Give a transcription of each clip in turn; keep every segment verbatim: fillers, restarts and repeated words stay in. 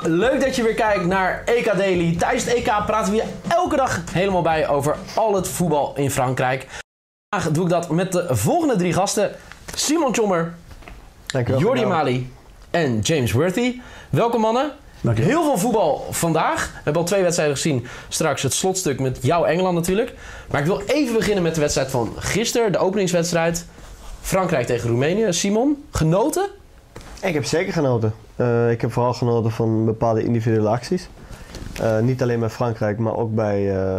leuk dat je weer kijkt naar E K Daily. Tijdens het E K praten we je elke dag helemaal bij over al het voetbal in Frankrijk. Vandaag doe ik dat met de volgende drie gasten. Simon Tjommer, Jordi Mali en James Worthy. Welkom mannen. Heel veel voetbal vandaag. We hebben al twee wedstrijden gezien. Straks het slotstuk met jouw Engeland natuurlijk. Maar ik wil even beginnen met de wedstrijd van gisteren. De openingswedstrijd. Frankrijk tegen Roemenië. Simon, genoten? Ik heb zeker genoten. Uh, ik heb vooral genoten van bepaalde individuele acties. Uh, niet alleen bij Frankrijk, maar ook bij, uh,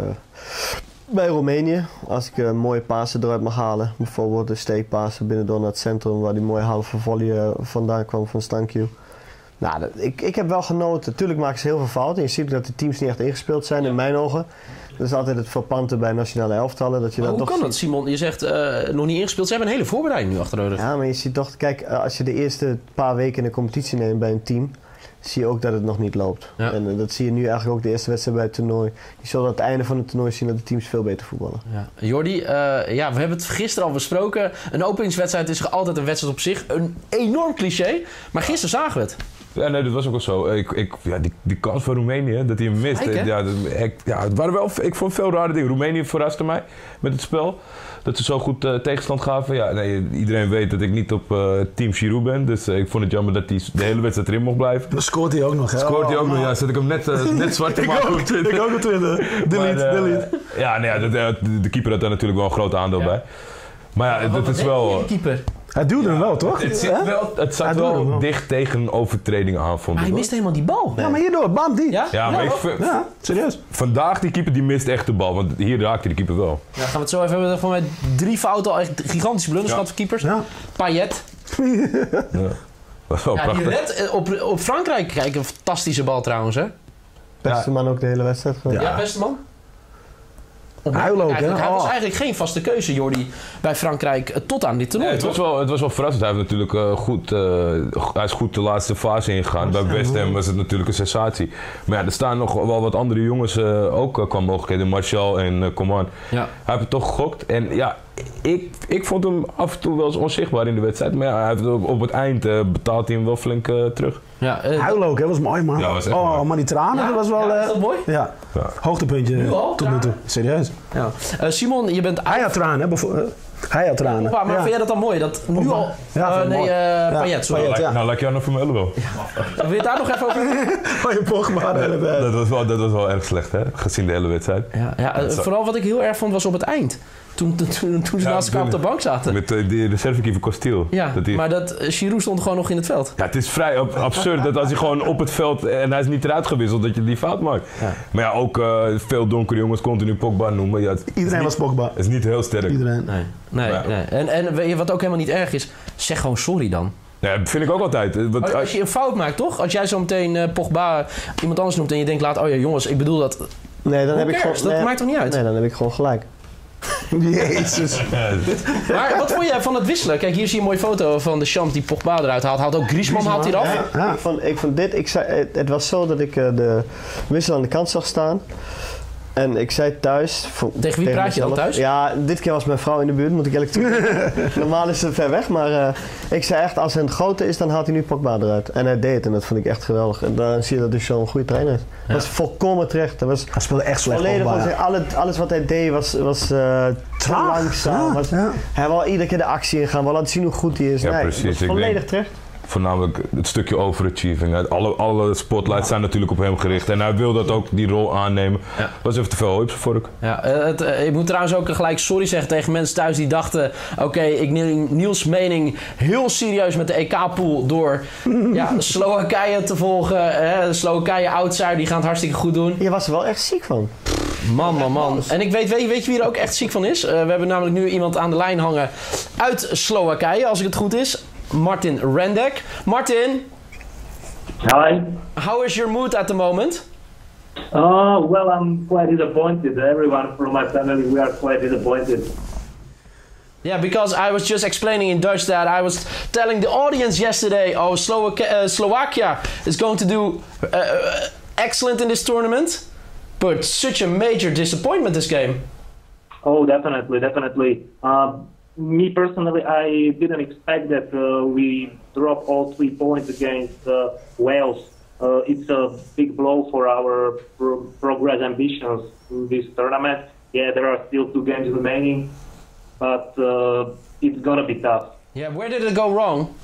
bij Roemenië. Als ik een mooie pasen eruit mag halen. Bijvoorbeeld de steekpasen binnendoor naar het centrum waar die mooie halve volley uh, vandaan kwam van Stankiu. Nou, dat, ik, ik heb wel genoten. Tuurlijk maken ze heel veel fouten. Je ziet dat de teams niet echt ingespeeld zijn, in mijn ogen. Dat is altijd het verpante bij nationale elftallen. Dat je maar dan hoe toch kan dat, Simon? Je zegt uh, nog niet ingespeeld. Ze hebben een hele voorbereiding nu achter de rug. Ja, maar je ziet toch... Kijk, als je de eerste paar weken in de competitie neemt bij een team, zie je ook dat het nog niet loopt. Ja. En uh, dat zie je nu eigenlijk ook de eerste wedstrijd bij het toernooi. Je zult aan het einde van het toernooi zien dat de teams veel beter voetballen. Ja. Jordi, uh, ja, we hebben het gisteren al besproken. Een openingswedstrijd is altijd een wedstrijd op zich. Een enorm cliché. Maar gisteren zagen we het. Ja, nee, dat was ook wel zo. Ik, ik, ja, die, die kans van Roemenië, dat hij hem mist. Kijk, ja, dat, ik, ja, het waren wel, ik vond veel rare dingen. Roemenië verraste mij met het spel. Dat ze zo goed uh, tegenstand gaven. Ja, nee, iedereen weet dat ik niet op uh, team Giroud ben. Dus uh, ik vond het jammer dat hij de hele wedstrijd erin mocht blijven. Dan scoort hij ook nog, hè? Scoort hij ook oh, nog, ja. Zet ik hem net, uh, net zwart te maken op Twitter. Ik ook op Twitter. Delete, maar, uh, delete. Ja, nee, ja de, de keeper had daar natuurlijk wel een groot aandeel ja. bij. Maar ja, dat is wel... De keeper. Hij duwde hem wel, toch? Het, zit wel, het zat wel, wel dicht tegen overtredingen aan, vond ik. Maar hij mist helemaal die bal. Ja, maar hierdoor, bam, die. Ja, ja, maar ja, ik, ja serieus. Vandaag die keeper die mist echt de bal, want hier raakte de keeper wel. Ja, gaan we het zo even hebben. Van mij drie fouten, al echt gigantische blunders gehad ja. voor keepers. Ja. Payet. Ja. Dat is wel ja, prachtig. die red op, op Frankrijk. Kijk, een fantastische bal trouwens, hè? Beste man ook de hele wedstrijd. Ja, ja beste man. Huilen ook, hè? Hij was oh. eigenlijk geen vaste keuze, Jordi, bij Frankrijk tot aan dit toernooi. Nee, het, was wel, het was wel verrassend. Hij, heeft natuurlijk, uh, goed, uh, hij is goed de laatste fase ingegaan. Bij West Ham was het natuurlijk een sensatie. Maar ja, er staan nog wel wat andere jongens uh, ook uh, qua mogelijkheden. Martial en uh, Coman. Ja. Hij heeft het toch gegokt. En ja, ik, ik vond hem af en toe wel eens onzichtbaar in de wedstrijd. Maar ja, hij heeft op, op het eind uh, betaalt hij hem wel flink uh, terug. Ja, uh, Huilen ook, hè? Dat was mooi, man. Ja, was echt oh, mooi. maar die tranen, ja, dat was wel... Uh, ja, is dat mooi? Ja, ja. Hoogtepuntje nu al, tot nu toe. Serieus. Ja. Uh, Simon, je bent... Hij had tranen, hè? Uh, hij had tranen. Opa, maar ja. vind jij dat dan mooi? Dat nu al... Ja, uh, nee, uh, ja. Payet, sorry. Nou, Ja. nou lijkt jou nog Vermeulen wel. Ja. Wil je het daar nog even over? Oh, je Pogba de hele tijd. Dat was wel, dat was wel erg slecht, hè? Gezien de hele wedstrijd. Ja, ja, uh, vooral wat ik heel erg vond was op het eind. Toen, toen, toen ze ja, naast elkaar op de bank zaten. Met uh, de reservekeeper Costil. Ja, dat die... maar dat, uh, Giroud stond gewoon nog in het veld. Ja, het is vrij ab absurd dat als hij gewoon op het veld en hij is niet eruit gewisseld, dat je die fout maakt. Ja. Maar ja, ook uh, veel donkere jongens continu Pogba noemen. Ja, Iedereen niet, was Pogba. Het is niet heel sterk. Iedereen. Nee, nee, ja. nee. En, en weet je wat ook helemaal niet erg is? Zeg gewoon sorry dan. Ja, dat vind ik ook altijd. Want, als je een fout maakt, toch? Als jij zo meteen uh, Pogba iemand anders noemt en je denkt laat, oh ja jongens, ik bedoel dat... Nee, dan heb ik gewoon, dat nee, maakt toch niet uit? Nee, dan heb ik gewoon gelijk. Jezus. Maar wat vond jij van het wisselen? Kijk, hier zie je een mooie foto van de champ die Pogba eruit haalt. Haalt ook Griezmann, haalt hij eraf. Ja, ja. Ik, vond, ik vond dit, ik zei, het, het was zo dat ik uh, de wissel aan de kant zag staan. En ik zei thuis... Voor, tegen wie tegen praat je dan thuis? Ja, dit keer was mijn vrouw in de buurt, moet ik eerlijk toegeven. Normaal is ze ver weg, maar uh, ik zei echt, als hij een grote is, dan haalt hij nu Pogba eruit. En hij deed het en dat vond ik echt geweldig. En dan zie je dat dus zo'n goede trainer is. Ja. Dat was volkomen terecht. Dat was hij speelde echt slecht volledig Pogba, ja. alles, alles wat hij deed was, was uh, te langzaam. Ja, was, ja. Hij wil iedere keer de actie ingaan, wil laten zien hoe goed hij is. Ja, nee, precies. was volledig denk... terecht. Voornamelijk het stukje overachieving. Alle, alle spotlights zijn natuurlijk op hem gericht. En hij wil dat ook, die rol aannemen. Ja. Dat was even te veel op zijn vork. Ja, het, ik moet trouwens ook gelijk sorry zeggen tegen mensen thuis die dachten... Oké, okay, ik neem Niels' mening heel serieus met de E K-pool... door ja, Slowakije te volgen. Hè, Slowakije outsider, die gaan het hartstikke goed doen. Je was er wel echt ziek van. Man, man, man. En ik weet, weet, weet je wie er ook echt ziek van is? Uh, we hebben namelijk nu iemand aan de lijn hangen uit Slowakije, als ik het goed is... Martin Rendek. Martin. Hi. How is your mood at the moment? Oh, well, I'm quite disappointed. Everyone from my family, we are quite disappointed. Yeah, because I was just explaining in Dutch that I was telling the audience yesterday, oh, Slovakia, uh, Slovakia is going to do uh, excellent in this tournament, but such a major disappointment this game. Oh, definitely, definitely. Um, Me personally, I didn't expect that uh, we drop all three points against uh, Wales. uh, it's a big blow for our pro progress ambitions in this tournament. Yeah, there are still two games remaining, but uh, it's gonna be tough. Yeah, where did it go wrong?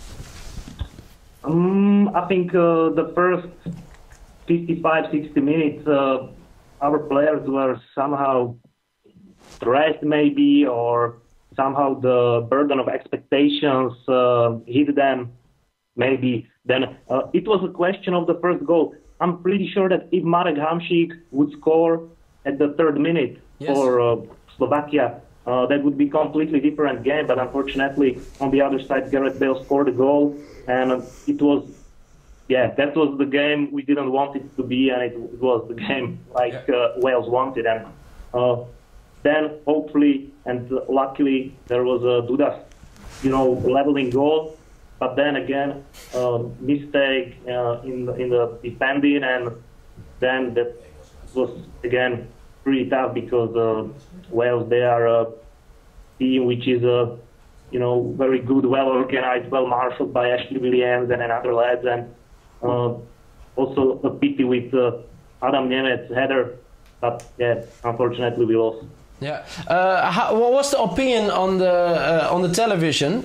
Um, I think uh, the first fifty-five, sixty minutes, uh, our players were somehow stressed maybe, or somehow the burden of expectations uh, hit them maybe. Then uh, it was a question of the first goal. I'm pretty sure that if Marek Hamšík would score at the third minute Yes. for uh, Slovakia, uh, that would be a completely different game. But unfortunately, on the other side, Gareth Bale scored a goal, and uh, it was, yeah, that was the game we didn't want it to be, and it, it was the game like uh, Wales wanted. And uh, then hopefully and uh, luckily there was a Duda's, you know, leveling goal. But then again, uh, mistake uh, in the, in the defending, and then that was again pretty tough because uh, Wales, they are a team which is a, you know, very good, well organized, well marshaled by Ashley Williams and other lads, and uh, also a pity with uh, Adam Nemec header, but yeah, unfortunately we lost. Yeah. Uh, how, what was the opinion on the uh, on the television?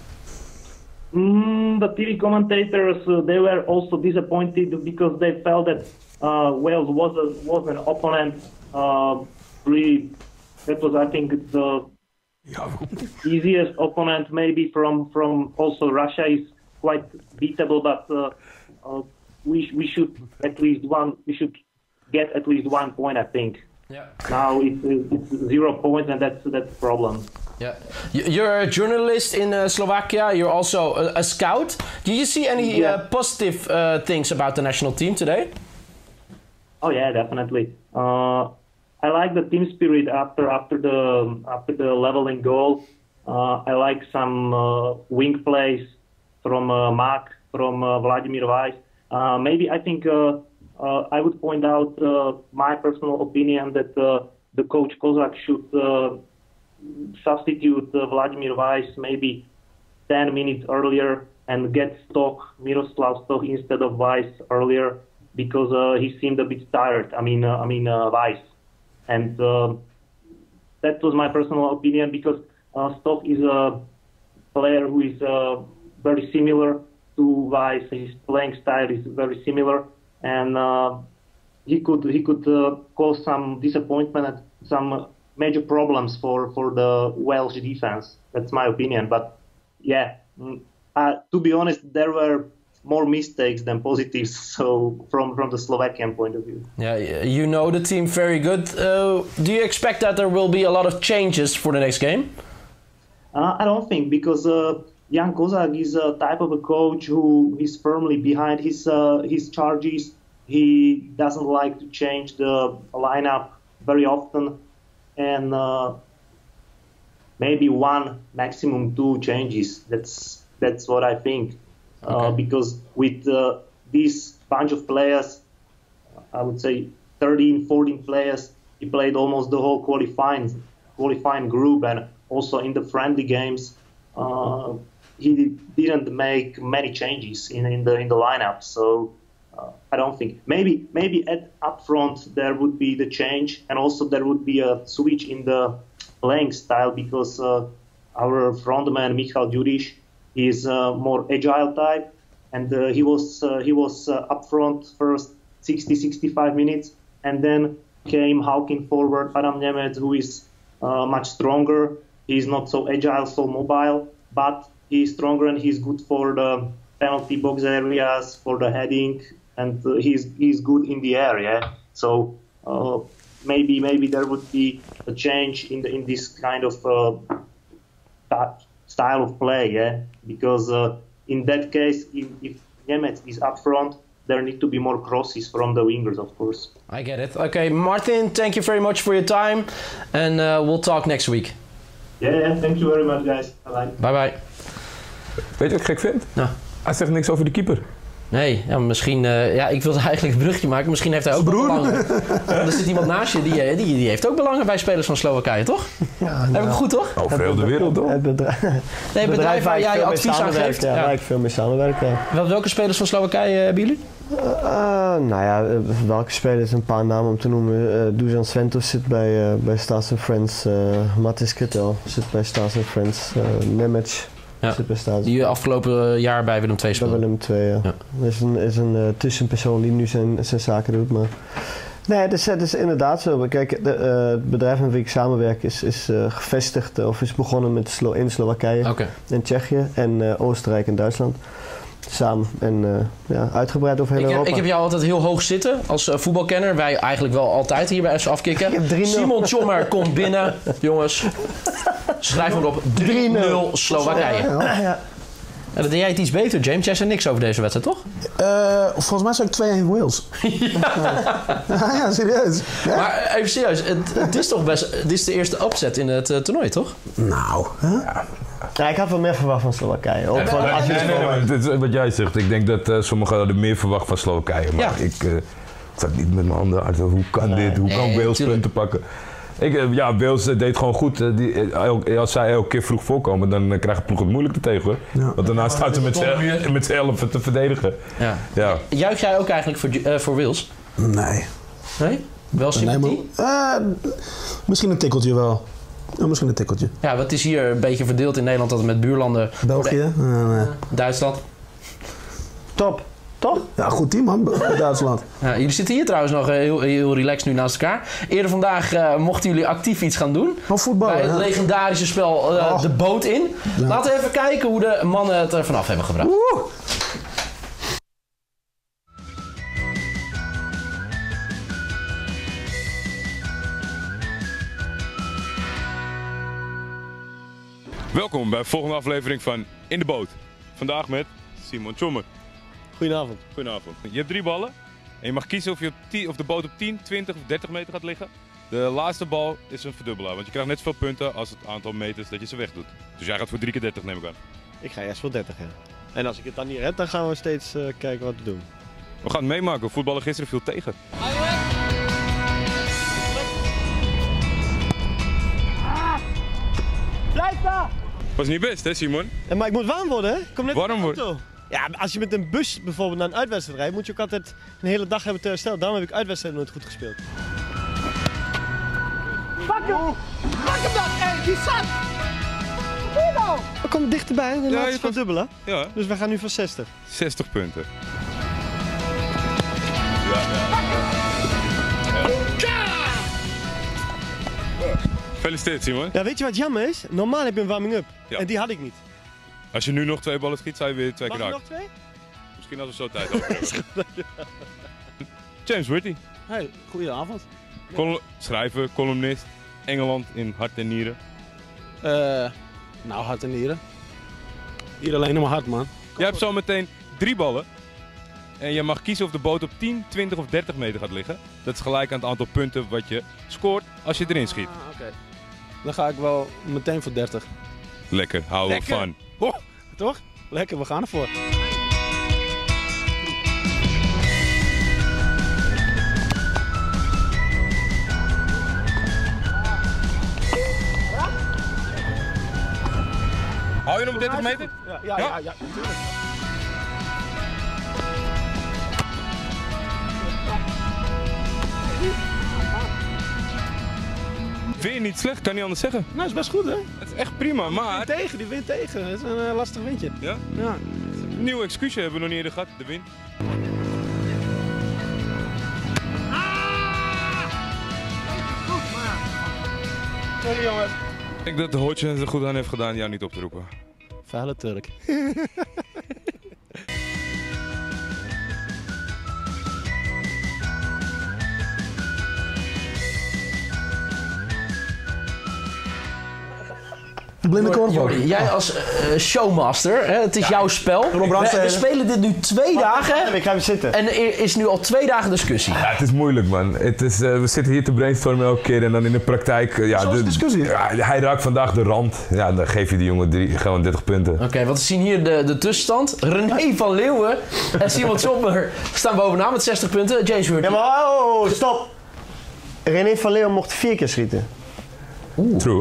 Mm, the T V commentators, uh, they were also disappointed because they felt that uh, Wales was a, was an opponent. Uh, really, that was, I think, the easiest opponent maybe from from also Russia is quite beatable, but uh, uh, we we should at least one we should get at least one point, I think. Yeah. Now it's, it's zero points, and that's that's the problem. Yeah, you're a journalist in uh, Slovakia. You're also a, a scout. Do you see any Yeah. uh, positive uh, things about the national team today? Oh yeah, definitely. Uh, I like the team spirit after after the after the leveling goal. Uh, I like some uh, wing plays from uh, Mak, from uh, Vladimír Weiss. Uh, maybe I think uh, uh, I would point out uh, my personal opinion that uh, the coach Kozak should uh, substitute uh, Vladimír Weiss maybe ten minutes earlier and get Stoch, Miroslav Stoch instead of Weiss earlier, because uh, he seemed a bit tired. I mean, uh, I mean uh, Weiss, and uh, that was my personal opinion, because uh, Stoch is a player who is uh, very similar to Weiss. His playing style is very similar, and uh, he could he could uh, cause some disappointment and some major problems for for the Welsh defense. That's my opinion. But yeah, uh, to be honest, there were more mistakes than positives. So from from the Slovakian point of view. Yeah, you know the team very good. Uh, do you expect that there will be a lot of changes for the next game? Uh, I don't think, because uh, Jan Kozak is a type of a coach who is firmly behind his uh, his charges. He doesn't like to change the lineup very often, and uh, maybe one, maximum two changes. That's that's what I think. Uh, Okay. because with uh, this bunch of players, I would say thirteen, fourteen players, he played almost the whole qualifying qualifying group, and also in the friendly games, uh, he didn't make many changes in, in the in the lineup. So uh, I don't think, maybe maybe at up front there would be the change, and also there would be a switch in the playing style, because uh, our frontman Michal Ďuriš is a more agile type, and uh, he was uh, he was uh, up front first sixty, sixty-five minutes, and then came hulking forward Adam Nemec, who is uh, much stronger. He's not so agile, so mobile, but he's stronger and he's good for the penalty box areas, for the heading, and uh, he's he's good in the air. Yeah, so uh, maybe maybe there would be a change in the in this kind of uh, that style of play. Yeah, because uh, in that case, if, if Nemec is up front, there need to be more crosses from the wingers, of course. I get it. Okay, Martin, thank you very much for your time, and uh, we'll talk next week. Yeah, yeah, thank you very much, guys. Bye bye. Bye bye. Weet je wat ik gek vind? Nou. Hij zegt niks over de keeper. Nee, ja, misschien... Uh, ja, ik wilde eigenlijk een brugje maken. Misschien heeft hij ook wel belangen. Er zit iemand naast je, die, die, die heeft ook belangen bij spelers van Slowakije, toch? Ja, Heb ik het goed, toch? Over heel de wereld, toch? Het bedrijf, Nee, het bedrijf waar jij advies aan geeft. Ja, Ja. waar ik veel mee samenwerk. Ja. Wel- Welke spelers van Slowakije hebben jullie? Uh, nou ja, welke spelers? Een paar namen om te noemen. Uh, Dusan Sventos zit bij, uh, bij Stars and Friends. Uh, Matthijs Kittel zit bij Stars and Friends. Uh, Nemec ja. zit bij Stars. Die afgelopen jaar bij Willem twee speelde. Bij Willem twee, ja. ja. Er is een, is een uh, tussenpersoon die nu zijn, zijn zaken doet. Maar... Nee, het is, het is inderdaad zo. Kijk, de, uh, het bedrijf met wie ik samenwerk is, is uh, gevestigd of is begonnen met Slo- in Slowakije, okay. in Tsjechië en uh, Oostenrijk en Duitsland. Samen en uh, ja, uitgebreid over heel ik heb, Europa. Ik heb jou altijd heel hoog zitten als uh, voetbalkenner. Wij eigenlijk wel altijd hier bij S Afkikken. Simon Tjommer komt binnen. Jongens, schrijf hem op drie nul Slowakije. Ja, ja. Ja. En dat deed jij het iets beter, James. Jij zei niks over deze wedstrijd, toch? Uh, volgens mij zei ik twee-een Wales. ja. ja, ja, serieus. Ja. Maar even serieus, het, het is toch best... Dit is de eerste upset in het uh, toernooi, toch? Nou, hè? Ja. Ja, ik had wel meer verwacht van Slowakije. Ook ja, van, nee, nee, nee, nee, nee, dit is wat jij zegt. Ik denk dat uh, sommigen hadden meer verwacht van Slowakije. Maar ja. ik uh, zat niet met mijn handen uit. Hoe kan nee. dit? Hoe kan nee, Wales punten pakken? Ik, uh, ja, Wales uh, deed gewoon goed. Uh, die, uh, als zij elke keer vroeg voorkomen, dan uh, krijgen ploeg het moeilijk er tegen. Ja. Want daarna staat ze met z'n elf te verdedigen. Ja. Ja. Juich jij ook eigenlijk voor, uh, voor Wales? Nee. Nee? Wel sympathie? Nee, uh, misschien een tikkeltje wel. Ja, misschien een tikkeltje. Ja, wat is hier een beetje verdeeld in Nederland dat het met buurlanden... België. Uh, nee. Duitsland. Top. Toch? Ja, goed team man, Duitsland. Ja, jullie zitten hier trouwens nog heel, heel relaxed nu naast elkaar. Eerder vandaag uh, mochten jullie actief iets gaan doen. Oh, voetbal, bij het ja. legendarische spel uh, oh. De Boot In. Ja. Laten we even kijken hoe de mannen het er vanaf hebben gebracht. Woe! Welkom bij de volgende aflevering van In de Boot. Vandaag met Simon Tjommer. Goedenavond. Goedenavond. Je hebt drie ballen en je mag kiezen of, je op tien, of de boot op tien, twintig of dertig meter gaat liggen. De laatste bal is een verdubbelaar, want je krijgt net zoveel punten als het aantal meters dat je ze wegdoet. Dus jij gaat voor drie keer dertig, neem ik aan. Ik ga eerst voor dertig, ja. En als ik het dan niet red, dan gaan we steeds uh, kijken wat we doen. We gaan het meemaken. Voetballen gisteren viel tegen. Blijf daar! Was niet best, hè Simon? Ja, maar ik moet warm worden, hè? Kom net warm worden? Ja, als je met een bus bijvoorbeeld naar een uitwedstrijd rijdt, moet je ook altijd een hele dag hebben te herstellen. Daarom heb ik uitwedstrijden nooit goed gespeeld. Pak hem! Pak hem dan! Hé, die zat! We komen dichterbij, de ja, laatste van dubbele. Ja. Dus we gaan nu voor zestig. zestig punten. Ja, ja. Gefeliciteerd, Simon. Ja, weet je wat jammer is? Normaal heb je een warming-up. Ja. En die had ik niet. Als je nu nog twee ballen schiet, zou je weer twee keer raken. Mag nog twee? Misschien als we zo tijd hebben. James Whitty. Hey, goedenavond. Col- schrijver, columnist, Engeland in hart en nieren. Uh, nou, hart en nieren. Hier alleen maar hart, man. Jij hebt zo meteen drie ballen. En je mag kiezen of de boot op tien, twintig of dertig meter gaat liggen. Dat is gelijk aan het aantal punten wat je scoort als je erin schiet. Ah, oké. Okay. Dan ga ik wel meteen voor dertig. Lekker, hou we van. Oh, toch? Lekker, we gaan ervoor. Hou je hem op dertig meter? Ja, ja, ja, ja, natuurlijk. Vind je niet slecht, kan niet anders zeggen. Nou, is best goed, hè? Het is echt prima, maar... Die wint tegen, die wint tegen. Het is een uh, lastig windje. Ja? Ja. Een nieuwe excuusje hebben we nog niet eerder gehad, de wind. Sorry, jongens. Ik denk dat de Hodgson er goed aan heeft gedaan jou niet op te roepen. Vuile Turk. Blinde korfbal. Jij als uh, showmaster, hè, het is ja. jouw spel. We, we spelen dit nu twee oh, dagen. Ik ga even zitten. En er is nu al twee dagen discussie. Ja, het is moeilijk, man. Het is, uh, we zitten hier te brainstormen elke keer en dan in de praktijk... Uh, ja, Zoals de discussie. Ja, hij raakt vandaag de rand. Ja, dan geef je die jongen drie, gewoon dertig punten. Oké, okay, want we zien hier de, de tussenstand. René van Leeuwen en Simon Tjommer staan bovenaan met zestig punten. James Hurt. Ja, maar oh, stop. René van Leeuwen mocht vier keer schieten. Oeh. True.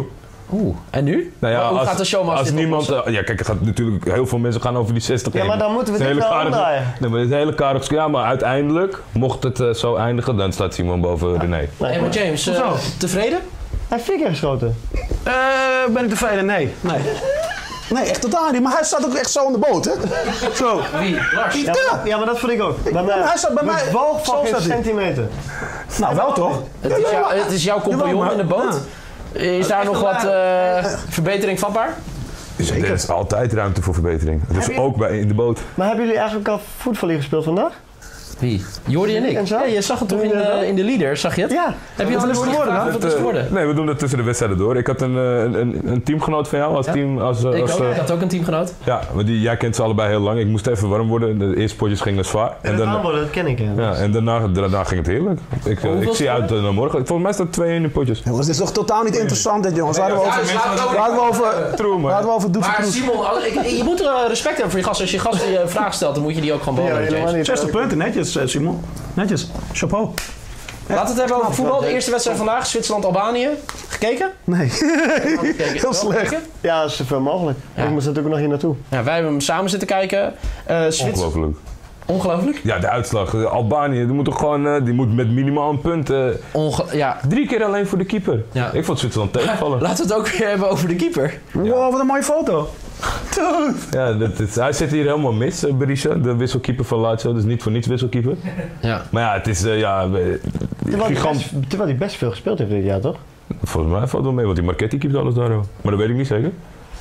Oeh, en nu? Nou ja, Hoe als, gaat de showmast als dit niemand, oplossen? uh, ja, kijk, er gaat natuurlijk heel veel mensen gaan over die zestig Ja, heen. maar dan moeten we Het is dit een wel hele karige- omdraaien. Nee, maar het is een hele karige... Ja, maar uiteindelijk, mocht het uh, zo eindigen, dan staat Simon boven René. Nee, Hey, maar James, uh, Hoezo? tevreden? Hij heeft vier keer geschoten. Eh, ben ik tevreden? Nee. Nee. Nee, echt totaal niet. Maar hij staat ook echt zo in de boot, hè? Zo. Wie? Lars? Ja, maar, ja, maar dat vond ik ook. Bij mij, hij staat bij mij- de bal zo van staat geen hij. centimeter. Nou, wel toch? Het is, jou, het is jouw compagnon Jawel, maar- in de boot. Is daar nog wat uh, verbetering vatbaar? Zeker. Er is altijd ruimte voor verbetering. Dat is Heb je- ook bij in de boot. Maar hebben jullie eigenlijk al voetvolley gespeeld vandaag? Wie? Jordi en ik. En zo? Ja, je zag het toch Doen in jullie dat de, wel? in de leader, zag je het? Ja. Heb je al Wat is eens het geworden dan? Wat is het geworden? Nee, we doen dat tussen de wedstrijden door. Ik had een, uh, een, een, een teamgenoot van jou als Ja. team. Als, uh, Ik als, ook. uh, Ik had ook een teamgenoot. ja, maar die, jij kent ze allebei heel lang. Ik moest even warm worden. De eerste potjes gingen zwaar. En dat aanborden, dat ken ik. Ja. Ja, en daarna, daarna ging het heerlijk. Ik, uh, ik zie uit uh, naar morgen. Volgens mij staat twee-één in potjes. Jongens, dit is toch totaal niet interessant, dit, jongens. Laten we over... Laten we over... True, maar. Laten we over Doetse Maar Kroes. Simon, als- ik, je moet er uh, respect hebben voor je gast. Als je gast je een vraag stelt, dan moet je die ook gewoon Ja, beantwoorden, helemaal James. niet. zestig punten, netjes, eh, Simon. Netjes. Chapeau. Laten we het hebben over voetbal. De eerste wedstrijd vandaag, Zwitserland-Albanië. Gekeken? Nee. Gekeken. Heel Wel slecht. gekeken? Ja, zoveel mogelijk. Ja. Ik moest natuurlijk nog hier naartoe. Ja, wij hebben hem samen zitten kijken. Uh, Zwits- Ongelooflijk. Ongelooflijk? Ja, de uitslag. Uh, Albanië, die moet toch gewoon, uh, die moet met minimaal een punt. Uh, Onge ja. drie keer alleen voor de keeper. Ja. Ik vond Zwitserland tegenvallen. Laten we het ook weer hebben over de keeper. Wow, wat een mooie foto. Dude. Ja, dat is, hij zit hier helemaal mis, uh, Berisha, de wisselkeeper van Lazio. Dus niet voor niets wisselkeeper. Ja. Maar ja, het is uh, ja, uh, Terwijl hij, gigant. best, terwijl hij best veel gespeeld heeft dit jaar, toch? Volgens mij valt het wel mee, want die Marchetti keept alles daar. hoor. Maar dat weet ik niet zeker.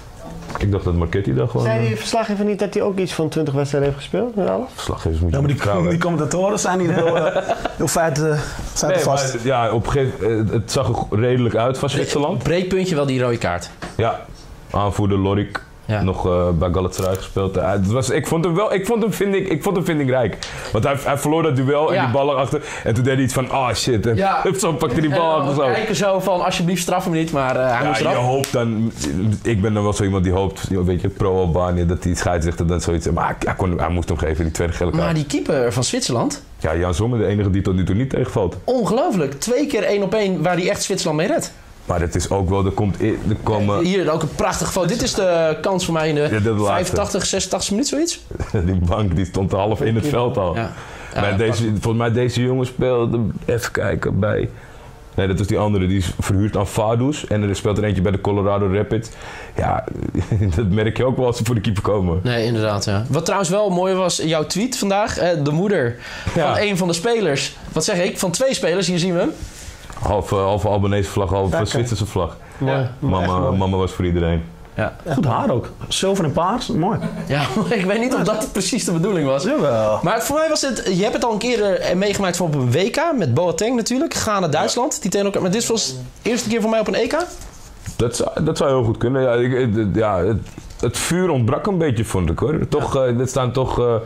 Ik dacht dat Marchetti daar gewoon... Zei uh, die verslaggever niet dat hij ook iets van twintig wedstrijden heeft gespeeld met alles? Verslaggevers moet je Ja, maar niet vertrouwen, die, hè. die commentatoren zijn niet heel, uh, heel feit, uh, feit Nee, vast. maar ja, op een gegeven moment, het zag er redelijk uit van Zwitserland. Breekpuntje wel die rode kaart. Ja, aanvoerder Lorik. Ja. Nog uh, bij Galatasaray gespeeld. Uh, het was, ik vond hem wel, ik vond hem, vind ik, ik vond hem vindingrijk. Want hij, hij verloor dat duel Ja. en die bal achter. En toen deed hij iets van, ah oh shit. En Ja. zo pakte hij die bal En achter dan zo. kijken zo van, alsjeblieft straf hem niet, maar uh, hij Ja, moest je eraf. hoopt dan, ik ben dan wel zo iemand die hoopt, weet je, pro-Albanië, dat die scheidsrechter dan zoiets. Maar hij, kon, hij moest hem geven, die tweede gele kaart. Maar die keeper van Zwitserland, Ja, Jan Sommer, de enige die tot nu toe niet tegenvalt. ongelooflijk. Twee keer één op één waar hij echt Zwitserland mee redt. Maar het is ook wel, er komt, in- er komen, Hier ook een prachtige foto. Dit is de kans voor mij in de, Ja, de laatste. vijfentachtig, zesentachtig minuut, zoiets. die bank die stond half in het veld al. Ja. Ja, Maar deze, volgens mij deze jongen speelde, even kijken, bij... Nee, dat was die andere, die is verhuurd aan Vaduz. En er speelt er eentje bij de Colorado Rapids. Ja, dat merk je ook wel als ze voor de keeper komen. Nee, inderdaad, ja. Wat trouwens wel mooi was, jouw tweet vandaag. Eh, de moeder Ja. van een van de spelers. Wat zeg ik? Van twee spelers, hier zien we hem. Half, uh, half Albanese vlag, half Oké. Zwitserse vlag. Mooi. Ja. Echt Mama, mooi. mama was voor iedereen. Ja. Goed haar ook. Zilver en paars, mooi. Ja, maar ik weet niet of dat precies de bedoeling was. Jawel. Maar voor mij was het... Je hebt het al een keer eh, meegemaakt van op een W K met Boateng natuurlijk. Ghana-Duitsland. Die tegen elkaar... Maar dit was de eerste keer voor mij op een E K. Dat zou, dat zou heel goed kunnen. Ja, ik, het- ja, het, het vuur ontbrak een beetje, vond ik hoor. Toch, eh, dit staan toch uh,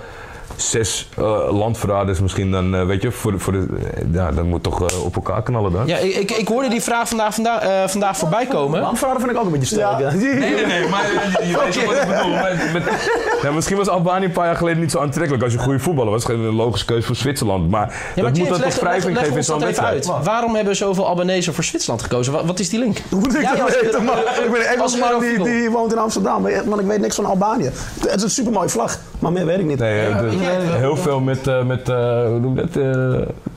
zes uh, landverraders misschien dan, uh, weet je, voor, de- voor de, ja, dat moet toch uh, op elkaar knallen dan. Ja, ik, ik, ik hoorde die vraag vandaag, vandaag, uh, vandaag voorbij komen. Landverrader vind ik ook een beetje sterk. Ja. Ja. Nee, nee, nee, maar je, je weet toch wat ik bedoel. Maar met, ja, misschien was Albanië een paar jaar geleden niet zo aantrekkelijk. Als je goede voetballer was, geen logische keuze voor Zwitserland. Maar Ja, dat maar moet James, dan toch leg, leg, wrijving leg geven in ons zo'n dat even wedstrijd. uit. Waarom hebben zoveel Albanese voor Zwitserland gekozen? Wat, wat is die link? Hoe moet ik Jij dat als weten, Euro- man? Ik ben een als Engelsman die, Eurofiel. die woont in Amsterdam, maar maar ik weet niks van Albanië. Het is een supermooie vlag, maar meer weet ik niet. Nee, Ja, de- ik weet het wel. heel veel met, uh, met uh, hoe noem je dat? Uh,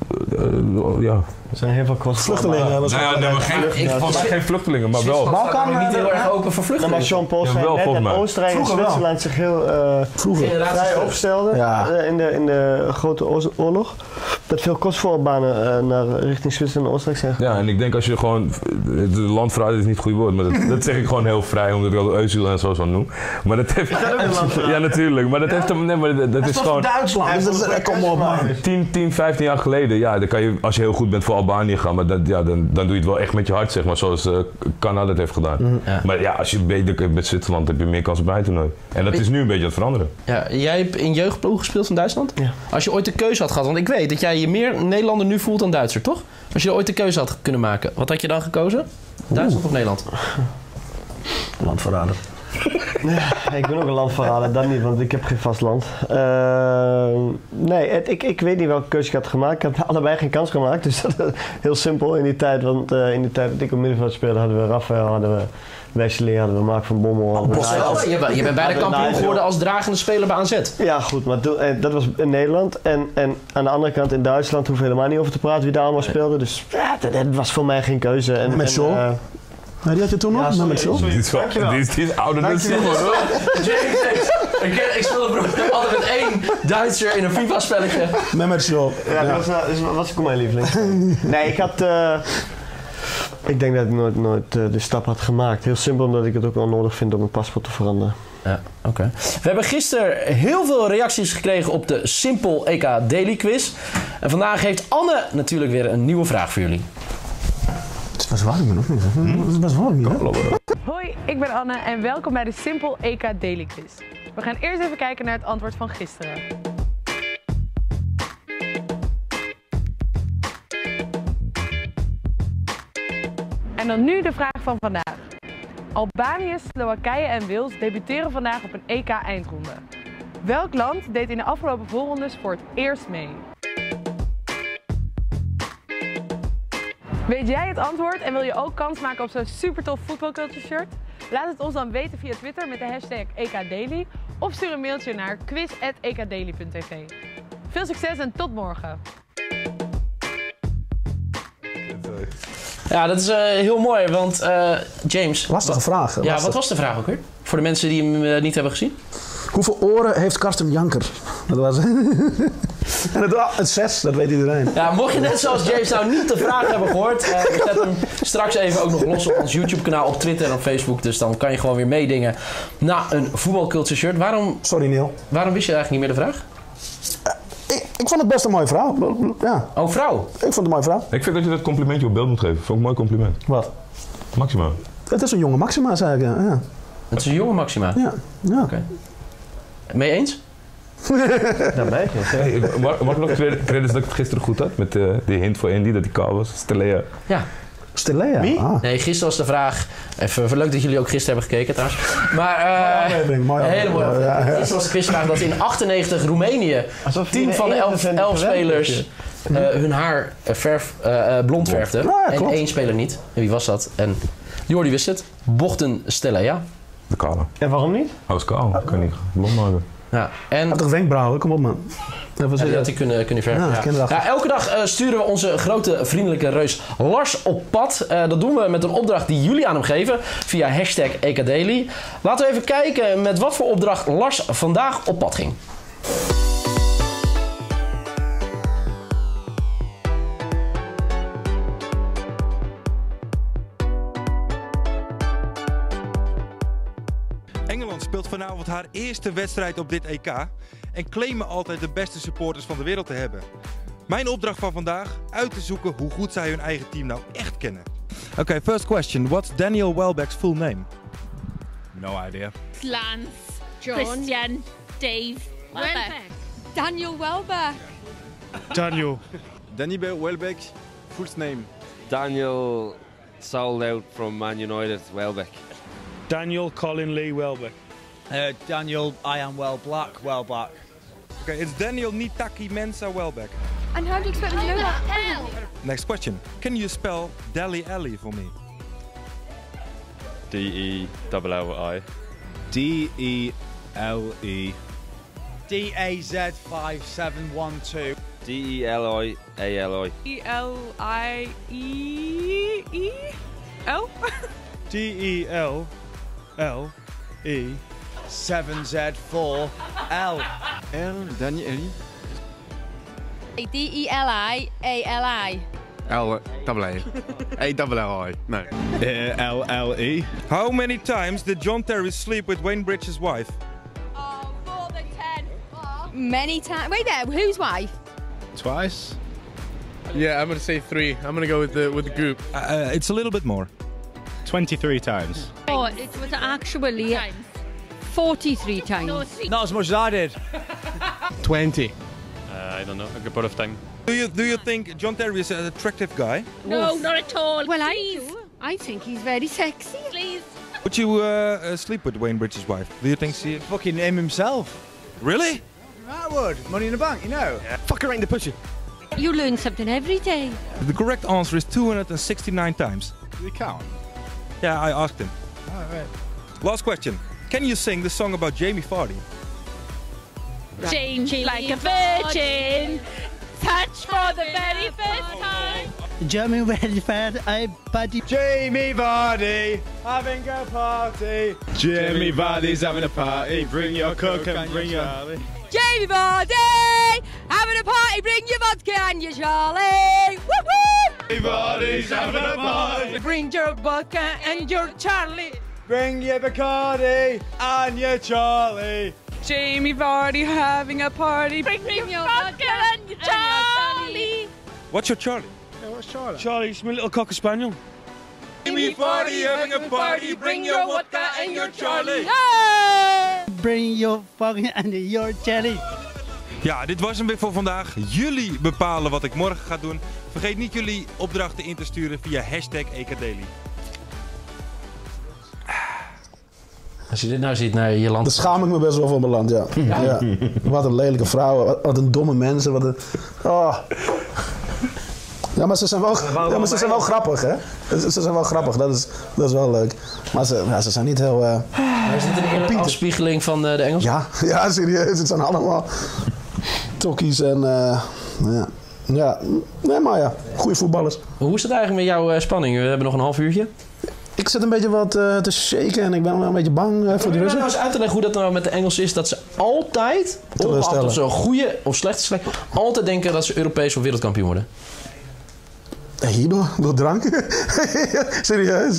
uh, ja. Er zijn heel veel kosten. Vluchtelingen. was Nou ja, nee, maar geen, Ik- volgens mij geen vluchtelingen, maar wel. Zwitserland staat Balkan, niet heel eh, erg open voor Nou, maar vluchtelingen. Jean-Paul Ja, zei wel, net volgens dat mij. Oostenrijk en Vroeger wel. Zwitserland zich heel uh, Vroeger. Generaties- vrij opstelden Ja. uh, in, de, in de grote oorz- oorlog. Dat veel Kosovo-Albanen uh, naar richting Zwitserland en Oostenrijk zijn. Ja, en ik denk als je gewoon... De landverrader is niet het goede woord, maar dat, dat zeg ik gewoon heel vrij, omdat ik al Özil en zo zo noem. Maar dat heeft... dat ook een landverrader? Ja, natuurlijk. Maar dat heeft hem... Nee, maar dat, dat is gewoon... Duitsland. Hij Dus dat vond is, het kom op, man. tien, tien, vijftien jaar geleden, ja, dan kan je, als je heel goed bent voor Albanië gaan, maar dat, ja, dan, dan doe je het wel echt met je hart, zeg maar, zoals uh, Canada het heeft gedaan. Ja. Maar ja, als je beter kunt met Zwitserland, heb je meer kans op bij toernooi. En dat is nu een beetje aan het veranderen. Ja, jij hebt in jeugdploeg gespeeld van Duitsland? Ja. Als je ooit de keuze had gehad, want ik weet dat jij je meer Nederlander nu voelt dan Duitser, toch? Als je ooit de keuze had kunnen maken, wat had je dan gekozen? Duitsland of Nederland? Landverrader. Ik ben ook een landverrader, dat niet, want ik heb geen vast land. Uh, nee, het, ik, ik weet niet welke keuze ik had gemaakt. Ik had allebei geen kans gemaakt, dus dat is heel simpel in die tijd. Want uh, in de tijd dat ik op middenveld speelde, hadden we Rafael, hadden we Wesley, hadden we Mark van Bommel. Oh, Bossel, je, bent, je bent bijna kampioen geworden als dragende speler bij A Z. Ja, goed, maar do, dat was in Nederland. En, en aan de andere kant in Duitsland hoeven we helemaal niet over te praten wie daar allemaal speelde. Dus ja, dat, dat was voor mij geen keuze. En, met Scholl? Uh, nee, die had je toen nog? Ja, sorry, met Scholl? Die is, die is, die is ouder dan Simon, hoor. Ik, ik speelde altijd met één Duitser in een FIFA-spelletje. Met met Scholl. Ja, ja. Dat was, dat was ook mijn lieveling. Nee, ik had... Uh, ik denk dat ik nooit, nooit uh, de stap had gemaakt. Heel simpel, omdat ik het ook wel nodig vind om mijn paspoort te veranderen. Ja, oké. Okay. We hebben gisteren heel veel reacties gekregen op de Simpel E K Daily Quiz. En vandaag heeft Anne natuurlijk weer een nieuwe vraag voor jullie. Het is best warm, nog niet? Het is best warm, hè? Hoi, ik ben Anne en welkom bij de Simpel E K Daily Quiz. We gaan eerst even kijken naar het antwoord van gisteren. En dan nu de vraag van vandaag. Albanië, Slowakije en Wales debuteren vandaag op een E K-eindronde. Welk land deed in de afgelopen voorrondes voor het eerst mee? Weet jij het antwoord en wil je ook kans maken op zo'n supertof voetbalculture shirt? Laat het ons dan weten via Twitter met de hashtag E K Daily of stuur een mailtje naar quiz at e k daily punt t v. Veel succes en tot morgen! Ja, dat is uh, heel mooi, want uh, James... Lastige vraag. Ja, lastig. Wat was de vraag ook weer? Voor de mensen die hem uh, niet hebben gezien. Hoeveel oren heeft Karsten Janker? Dat was... en het, het zes, dat weet iedereen. Ja, mocht je net zoals James nou niet de vraag hebben gehoord... Uh, we zetten hem straks even ook nog los op ons YouTube-kanaal, op Twitter en op Facebook. Dus dan kan je gewoon weer meedingen na een voetbalculture shirt. Waarom... Sorry, Neil. Waarom wist je eigenlijk niet meer de vraag? Ik, ik vond het best een mooie vrouw. Ja. Oh, vrouw? Ik vond het een mooie vrouw. Ik vind dat je dat complimentje op beeld moet geven. Vond ik een mooi compliment. Wat? Maxima. Het is een jonge Maxima, zei ik. Ja. Ja. Het is een jonge Maxima? Ja. Ja. Oké. Okay. Mee eens? Dat ben ik. Hey, mag, mag ik nog credits dat ik het gisteren goed had? Met uh, die hint voor Andy dat die kaal was. Stelea. Ja. Stelea? Wie? Ah. Nee, gisteren was de vraag... Even leuk dat jullie ook gisteren hebben gekeken trouwens. Maar... Uh, aflevering, mooi hele mooie ja, ja. Gisteren was de quizvraag dat in achtennegentig Roemenië... tien van de elf, elf spelers uh, hun haar verf, uh, blond verfden. Ja, en één speler niet. En wie was dat? En Jordi wist het. Bochten Stelea. De kale. En waarom niet? Hij was kaal. Kan niet blond maken. Ja, en... Had toch wenkbrauwen? Kom op, man. Ja, die had hij kunnen, kunnen verven. Ja, ja. Ja, elke dag uh, sturen we onze grote vriendelijke reus Lars op pad. Uh, dat doen we met een opdracht die jullie aan hem geven via hashtag E K Daily. Laten we even kijken met wat voor opdracht Lars vandaag op pad ging. Engeland speelt vanavond haar eerste wedstrijd op dit E K en claimen altijd de beste supporters van de wereld te hebben. Mijn opdracht van vandaag, uit te zoeken hoe goed zij hun eigen team nou echt kennen. Oké, okay, first question. What's Daniel Welbeck's full name? No idea. Lance, John, Christian, Dave, Welbeck. Daniel Welbeck. Daniel. Daniel Welbeck, full name. Daniel sold out from Man United, Welbeck. Daniel Colin Lee Welbeck. Uh, Daniel I am well black Welbeck. Okay, it's Daniel Nitaki Mensa Welbeck. And how do you expect me to know that? Next question. Can you spell Dele Alli for me? D E L L I. D E L E. D A Z five seven one two. D E L I A L I. E L I E E L? D E L L E. seven Z four L. L, Daniel Ellie. D E L I A L I. L, double A. A, double L I. No. Uh, L L E. How many times did John Terry sleep with Wayne Bridges' wife? Oh, more than ten. Many times. Wait there, whose wife? Twice. Yeah, I'm gonna say three. I'm gonna go with the with the group. Uh, it's a little bit more. twenty-three times. Oh, it was actually forty-three times. Not as much as I did. Twenty. Uh, I don't know, a good part of time. Do you do you think John Terry is an attractive guy? No, not at all. Well, I I think he's very sexy. Please. Would you uh, uh, sleep with Wayne Bridges' wife? Do you think she... Fucking him himself. Really? I would. Money in the bank, you know. Yeah. Fuck her in the pussy. You learn something every day. The correct answer is two hundred sixty-nine times. Do you count? Yeah, I asked him. Oh, right. Last question. Can you sing the song about Jamie Vardy? Change like a virgin. Touch for the very first time. Jamie Vardy, I party. Jamie Vardy, having a party. Jamie Vardy's having a party. Bring your coke and bring your... Jamie Vardy, having a party, bring your vodka and your Charlie. Woo-hoo! Jamie Vardy's having a party. Bring your vodka and your Charlie. Bring your Bacardi and your Charlie. Jamie Vardy having a party. Bring, Bring your vodka and your Charlie. What's your Charlie? Hey, what's Charlie? Charlie's my little cocker spaniel. Jamie Vardy having a party. Bring your vodka and your Charlie. Bring your fucking and your jelly. Ja, dit was hem weer voor vandaag. Jullie bepalen wat ik morgen ga doen. Vergeet niet jullie opdrachten in te sturen via hashtag E K Daily. Als je dit nou ziet naar je land... Dan schaam ik me best wel voor mijn land, ja. Ja. Ja. Wat een lelijke vrouwen, wat, wat een domme mensen. Wat een... Oh. Ja, maar ze zijn wel, ja, maar ze zijn wel grappig, hè? Ze, ze zijn wel grappig, dat is, dat is wel leuk. Maar ze, ja, ze zijn niet heel... Uh... Maar is dit een eerlijke afspiegeling van uh, de Engelsen? Ja, ja, serieus. Het zijn allemaal tokkies en... Uh, ja. ja, nee, maar ja, goede voetballers. Hoe is het eigenlijk met jouw uh, spanning? We hebben nog een half uurtje. Ik zit een beetje wat uh, te shaken en ik ben wel een beetje bang uh, voor die Russen. Nou eens uit te leggen hoe dat nou met de Engelsen is. Dat ze altijd, ongeacht of ze een goede of slechte slecht, altijd denken dat ze Europees of wereldkampioen worden. Hierdoor, door drank? Serieus?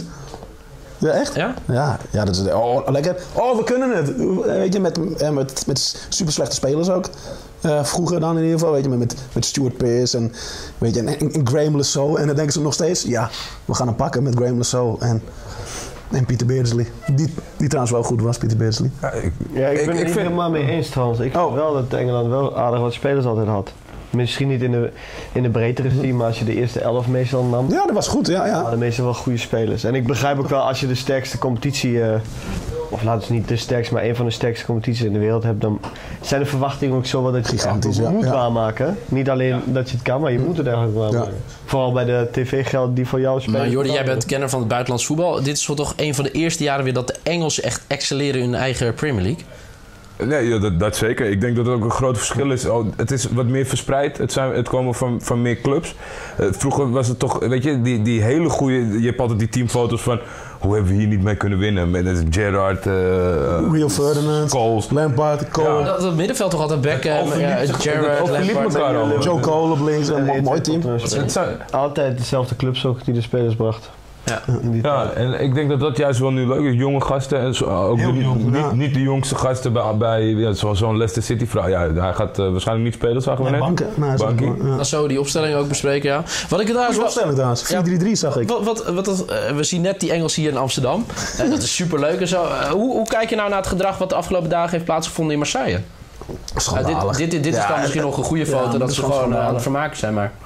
Ja, echt? Ja? Ja, ja dat is... Oh, lekker. Oh, we kunnen het. Weet je, met, met, met super slechte spelers ook. Uh, vroeger dan in ieder geval, weet je, met, met Stuart Pearce en, weet je, en, en Graham Lasso. En dan denken ze nog steeds, ja, we gaan hem pakken met Graham Lasso en, en Peter Beardsley. Die, die trouwens wel goed was, Peter Beardsley. Ja, ik, ja, ik ben het niet vind... helemaal mee eens trouwens. Ik vind oh. wel dat Engeland wel aardig wat spelers altijd had. Misschien niet in de, in de breedere team, maar als je de eerste elf meestal nam. Ja, dat was goed, ja. ja. hadden meestal wel goede spelers. En ik begrijp ook wel, als je de sterkste competitie, uh, of laten we niet de sterkste, maar een van de sterkste competities in de wereld hebt, dan zijn de verwachtingen ook zo wat dat je gigantisch ja, moet ja. waarmaken. Niet alleen ja. dat je het kan, maar je moet het eigenlijk waarmaken. Ja. Vooral bij de tv-gelden die voor jou spelen. Maar Jordi, jij bent kenner van het buitenlands voetbal. Dit is toch een van de eerste jaren weer dat de Engelsen echt excelleren in hun eigen Premier League? Nee, ja, dat, dat zeker. Ik denk dat het ook een groot verschil is. Oh, het is wat meer verspreid. Het, zijn, het komen van, van meer clubs. Uh, vroeger was het toch, weet je, die, die hele goede... Je hebt altijd die teamfoto's van... Hoe hebben we hier niet mee kunnen winnen? Met Gerrard, uh, Rio Ferdinand, Scholes. Lampard, Cole. Ja, dat het middenveld toch altijd Beckham, uh, Gerrard, Lampard. Joe Cole op links. Een ja, mooi team. Het zijn altijd dezelfde clubs ook die de spelers bracht. Ja. ja, en ik denk dat dat juist wel nu leuk is. Jonge gasten en zo, ook de, jong, niet, ja. niet de jongste gasten bij, bij ja, zo'n zo Leicester City vrouw. Ja, hij gaat uh, waarschijnlijk niet spelen, zagen we net. Banken. Nee, Bankie. Ja. Zo die opstelling ook bespreken, ja. Wat ik het die opstelling trouwens, vier drie drie zag ik. Wat, wat, wat, uh, we zien net die Engels hier in Amsterdam. uh, dat is superleuk en zo. Uh, hoe, hoe kijk je nou naar het gedrag wat de afgelopen dagen heeft plaatsgevonden in Marseille? Schandalig. Uh, dit dit, dit ja, is dan misschien nog een goede foto, ja, dat ze gewoon uh, aan het vermaken zijn, maar...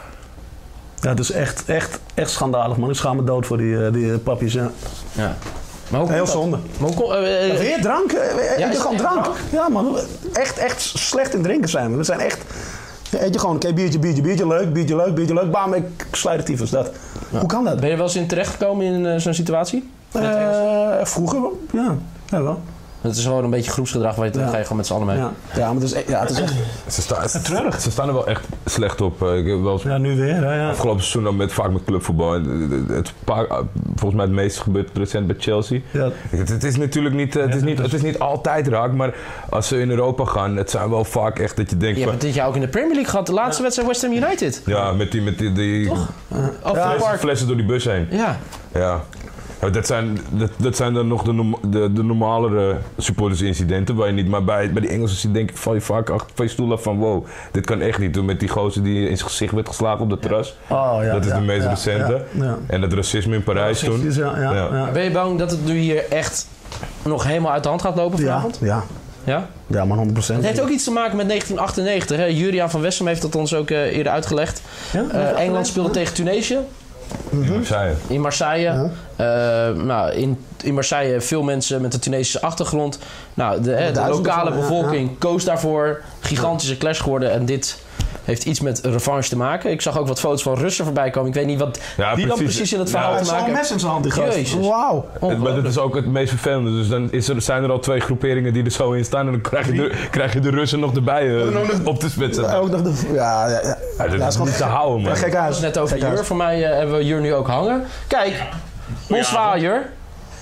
Ja, het is echt, echt, echt schandalig, man. Ik schaam me dood voor die, die papjes, ja. ja. Maar hoe heel zonde. Maar hoe, uh, uh, weer drank? Eet ja, je gewoon drank? drank? Ja, man. Echt, echt slecht in drinken zijn we. We zijn echt... Eet je gewoon, oké, okay, biertje, biertje, biertje, leuk, biertje, leuk, biertje, leuk. Bam, ik sluit de tyfus, dat. Ja. Hoe kan dat? Ben je wel eens in terechtgekomen in uh, zo'n situatie? Uh, vroeger, ja. Ja, wel. Het is gewoon een beetje groepsgedrag waar je ja. ga je gewoon met z'n allen mee. Ja, ja maar het is, ja, het is echt ze, sta, ze, ze staan er wel echt slecht op. Ik heb wel ja, nu weer. Ja, ja. Afgelopen seizoen dan met, vaak met clubvoetbal. Het, paar, volgens mij het meeste gebeurt recent bij Chelsea. Ja. Het, het is natuurlijk niet, het is niet, het is niet altijd raak, maar als ze in Europa gaan, het zijn wel vaak echt dat je denkt... Je hebt dit jaar ook in de Premier League gehad, de laatste ja. wedstrijd West Ham United. Ja, met die, met die, die Toch? Ja. Ja. Flessen, flessen door die bus heen. Ja. Ja. Dat zijn, dat, dat zijn dan nog de, norm, de, de normalere supportersincidenten waar je niet... Maar bij, bij die Engelsen denk ik, val je vaak achter van je stoel af van... Wow, dit kan echt niet. Toen met die gozer die in zijn gezicht werd geslagen op de terras. Oh, ja, dat is ja, de meest ja, recente. Ja, ja. En dat racisme in Parijs toen. Ja, ja, ja. Ja. Ben je bang dat het nu hier echt nog helemaal uit de hand gaat lopen vanavond? Ja, ja. Ja? Ja, maar honderd procent. Het heeft ook iets te maken met negentien achtennegentig. Hè? Julian van Wessem heeft dat ons ook uh, eerder uitgelegd. Ja? Uh, Engeland speelde tegen Tunesië. In Marseille. In Marseille. Ja. Uh, nou, in, in Marseille veel mensen met een Tunesische achtergrond. Nou, de, de, de lokale bevolking ja, ja. koos daarvoor. Gigantische clash geworden. En dit heeft iets met revanche te maken. Ik zag ook wat foto's van Russen voorbij komen. Ik weet niet wat ja, die dan precies in het verhaal ja, te maken hebben. Hij is al een mes in zijn hand, die gast. Wauw. Maar dat is ook het meest vervelende. Dus dan is er, zijn er al twee groeperingen die er zo in staan. En dan krijg je de, krijg je de Russen nog erbij uh, op te spitsen. Ja, ook nog de, ja, ja, ja. ja, dat ja, is niet te houden, man. Ja, gek huis. Net over Jur. Voor mij uh, hebben we Jur nu ook hangen. Kijk. Bonsoir, Jur.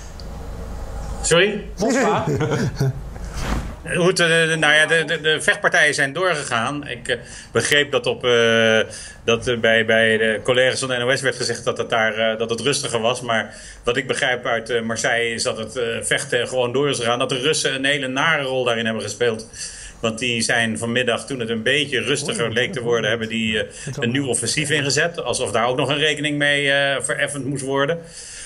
Sorry? Bonsoir. Goed, de, nou ja, de, de, de vechtpartijen zijn doorgegaan. Ik uh, begreep dat, op, uh, dat uh, bij, bij de collega's van de N O S werd gezegd dat het, daar, uh, dat het rustiger was. Maar wat ik begrijp uit uh, Marseille is dat het uh, vechten gewoon door is gegaan. Dat de Russen een hele nare rol daarin hebben gespeeld. Want die zijn vanmiddag, toen het een beetje rustiger leek te worden, hebben die uh, een nieuw offensief ingezet. Alsof daar ook nog een rekening mee uh, vereffend moest worden.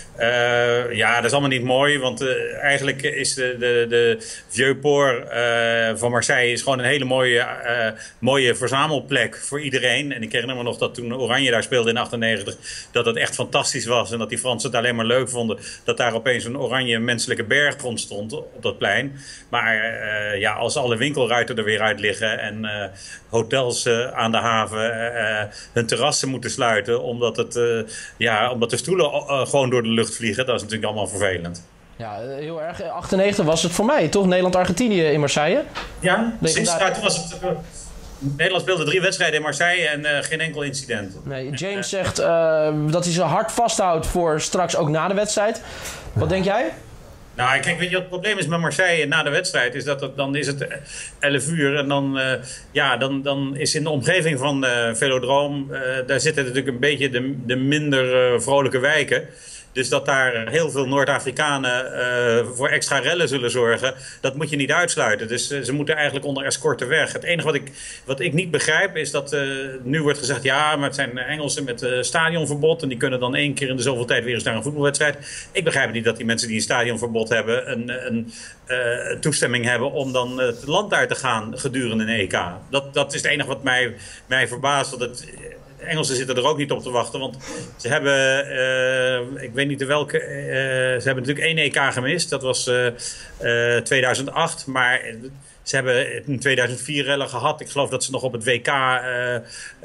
Uh, ja, dat is allemaal niet mooi, want uh, eigenlijk is de, de, de Vieux-Port uh, van Marseille is gewoon een hele mooie, uh, mooie verzamelplek voor iedereen. En ik herinner me nog dat toen Oranje daar speelde in achtennegentig, dat het echt fantastisch was. En dat die Fransen het alleen maar leuk vonden dat daar opeens een oranje menselijke berggrond stond op dat plein. Maar uh, ja, als alle winkelruiten er weer uit liggen en uh, hotels uh, aan de haven uh, hun terrassen moeten sluiten omdat, het, uh, ja, omdat de stoelen uh, gewoon door de lucht vliegen, dat is natuurlijk allemaal vervelend. Ja, heel erg. achtennegentig was het voor mij, toch? Nederland-Argentinië in Marseille? Ja, sinds daar... toen was het... Uh, Nederland speelde drie wedstrijden in Marseille en uh, geen enkel incident. Nee, James zegt uh, dat hij ze hard vasthoudt voor straks ook na de wedstrijd. Wat denk jij? Nou, kijk, weet je wat het probleem is met Marseille na de wedstrijd? Is dat het, dan is het elf uur en dan, uh, ja, dan, dan is in de omgeving van uh, Velodroom, uh, daar zitten natuurlijk een beetje de, de minder uh, vrolijke wijken. Dus dat daar heel veel Noord-Afrikanen uh, voor extra rellen zullen zorgen, dat moet je niet uitsluiten. Dus uh, ze moeten eigenlijk onder escorte weg. Het enige wat ik, wat ik niet begrijp is dat uh, nu wordt gezegd, ja, maar het zijn Engelsen met uh, stadionverbod en die kunnen dan één keer in de zoveel tijd weer eens naar een voetbalwedstrijd. Ik begrijp niet dat die mensen die een stadionverbod hebben een, een uh, toestemming hebben om dan uh, het land uit te gaan gedurende een E K. Dat, dat is het enige wat mij, mij verbaast. Dat het, De Engelsen zitten er ook niet op te wachten, want ze hebben, uh, ik weet niet de welke, uh, ze hebben natuurlijk één E K gemist. Dat was uh, uh, tweeduizend acht, maar ze hebben in tweeduizend vier rellen gehad. Ik geloof dat ze nog op het W K, uh, uh,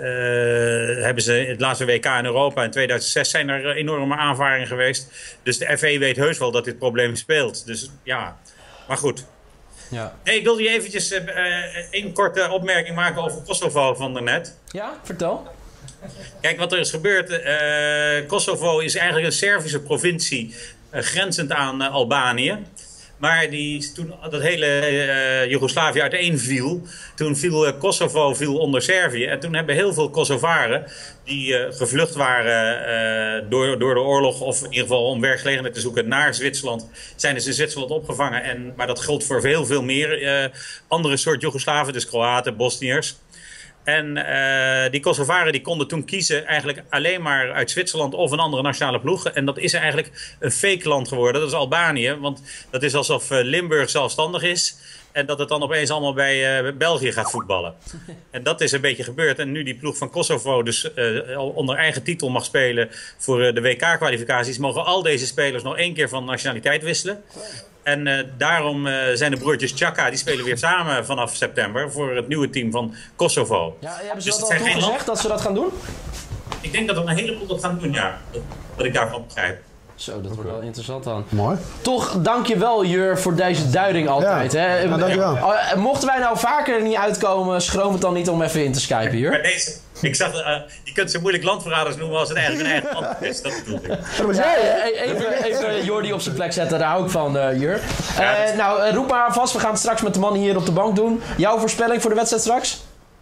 hebben ze het laatste W K in Europa. In tweeduizend zes zijn er enorme aanvaringen geweest. Dus de F A weet heus wel dat dit probleem speelt. Dus ja, maar goed. Ja. Hey, ik wilde je eventjes uh, één korte opmerking maken over Kosovo van daarnet. Ja, vertel. Kijk, wat er is gebeurd. Uh, Kosovo is eigenlijk een Servische provincie uh, grenzend aan uh, Albanië. Maar die, toen dat hele uh, Joegoslavië uiteenviel, toen viel uh, Kosovo viel onder Servië. En toen hebben heel veel Kosovaren die uh, gevlucht waren uh, door, door de oorlog, of in ieder geval om werkgelegenheid te zoeken naar Zwitserland, zijn dus in Zwitserland opgevangen. En, maar dat geldt voor heel veel meer uh, andere soort Joegoslaven, dus Kroaten, Bosniërs. En uh, die Kosovaren die konden toen kiezen eigenlijk alleen maar uit Zwitserland of een andere nationale ploeg. En dat is eigenlijk een fake land geworden. Dat is Albanië. Want dat is alsof uh, Limburg zelfstandig is. En dat het dan opeens allemaal bij uh, België gaat voetballen. En dat is een beetje gebeurd. En nu die ploeg van Kosovo dus uh, onder eigen titel mag spelen voor uh, de W K-kwalificaties, mogen al deze spelers nog één keer van nationaliteit wisselen. En uh, daarom uh, zijn de broertjes Chaka, die spelen weer samen vanaf september voor het nieuwe team van Kosovo. Ja, hebben ze dus dat al toen gezegd dat ze dat gaan doen? Ik denk dat er een heleboel dat gaan doen, ja. Wat ik daarvan begrijp. Zo, dat wordt wel interessant dan. Mooi. Toch, dankjewel Jur voor deze duiding altijd. Ja, hè? ja, dankjewel. Mochten wij nou vaker er niet uitkomen, schroom het dan niet om even in te skypen, Jur? Maar deze, ik zag, uh, je kunt ze moeilijk landverraders noemen als het eigenlijk een eigen land is. Dat bedoel ik. Ja, even, even Jordi op zijn plek zetten, daar hou ik van, uh, Jur. Uh, dus... Nou, roep maar vast, we gaan het straks met de mannen hier op de bank doen. Jouw voorspelling voor de wedstrijd straks?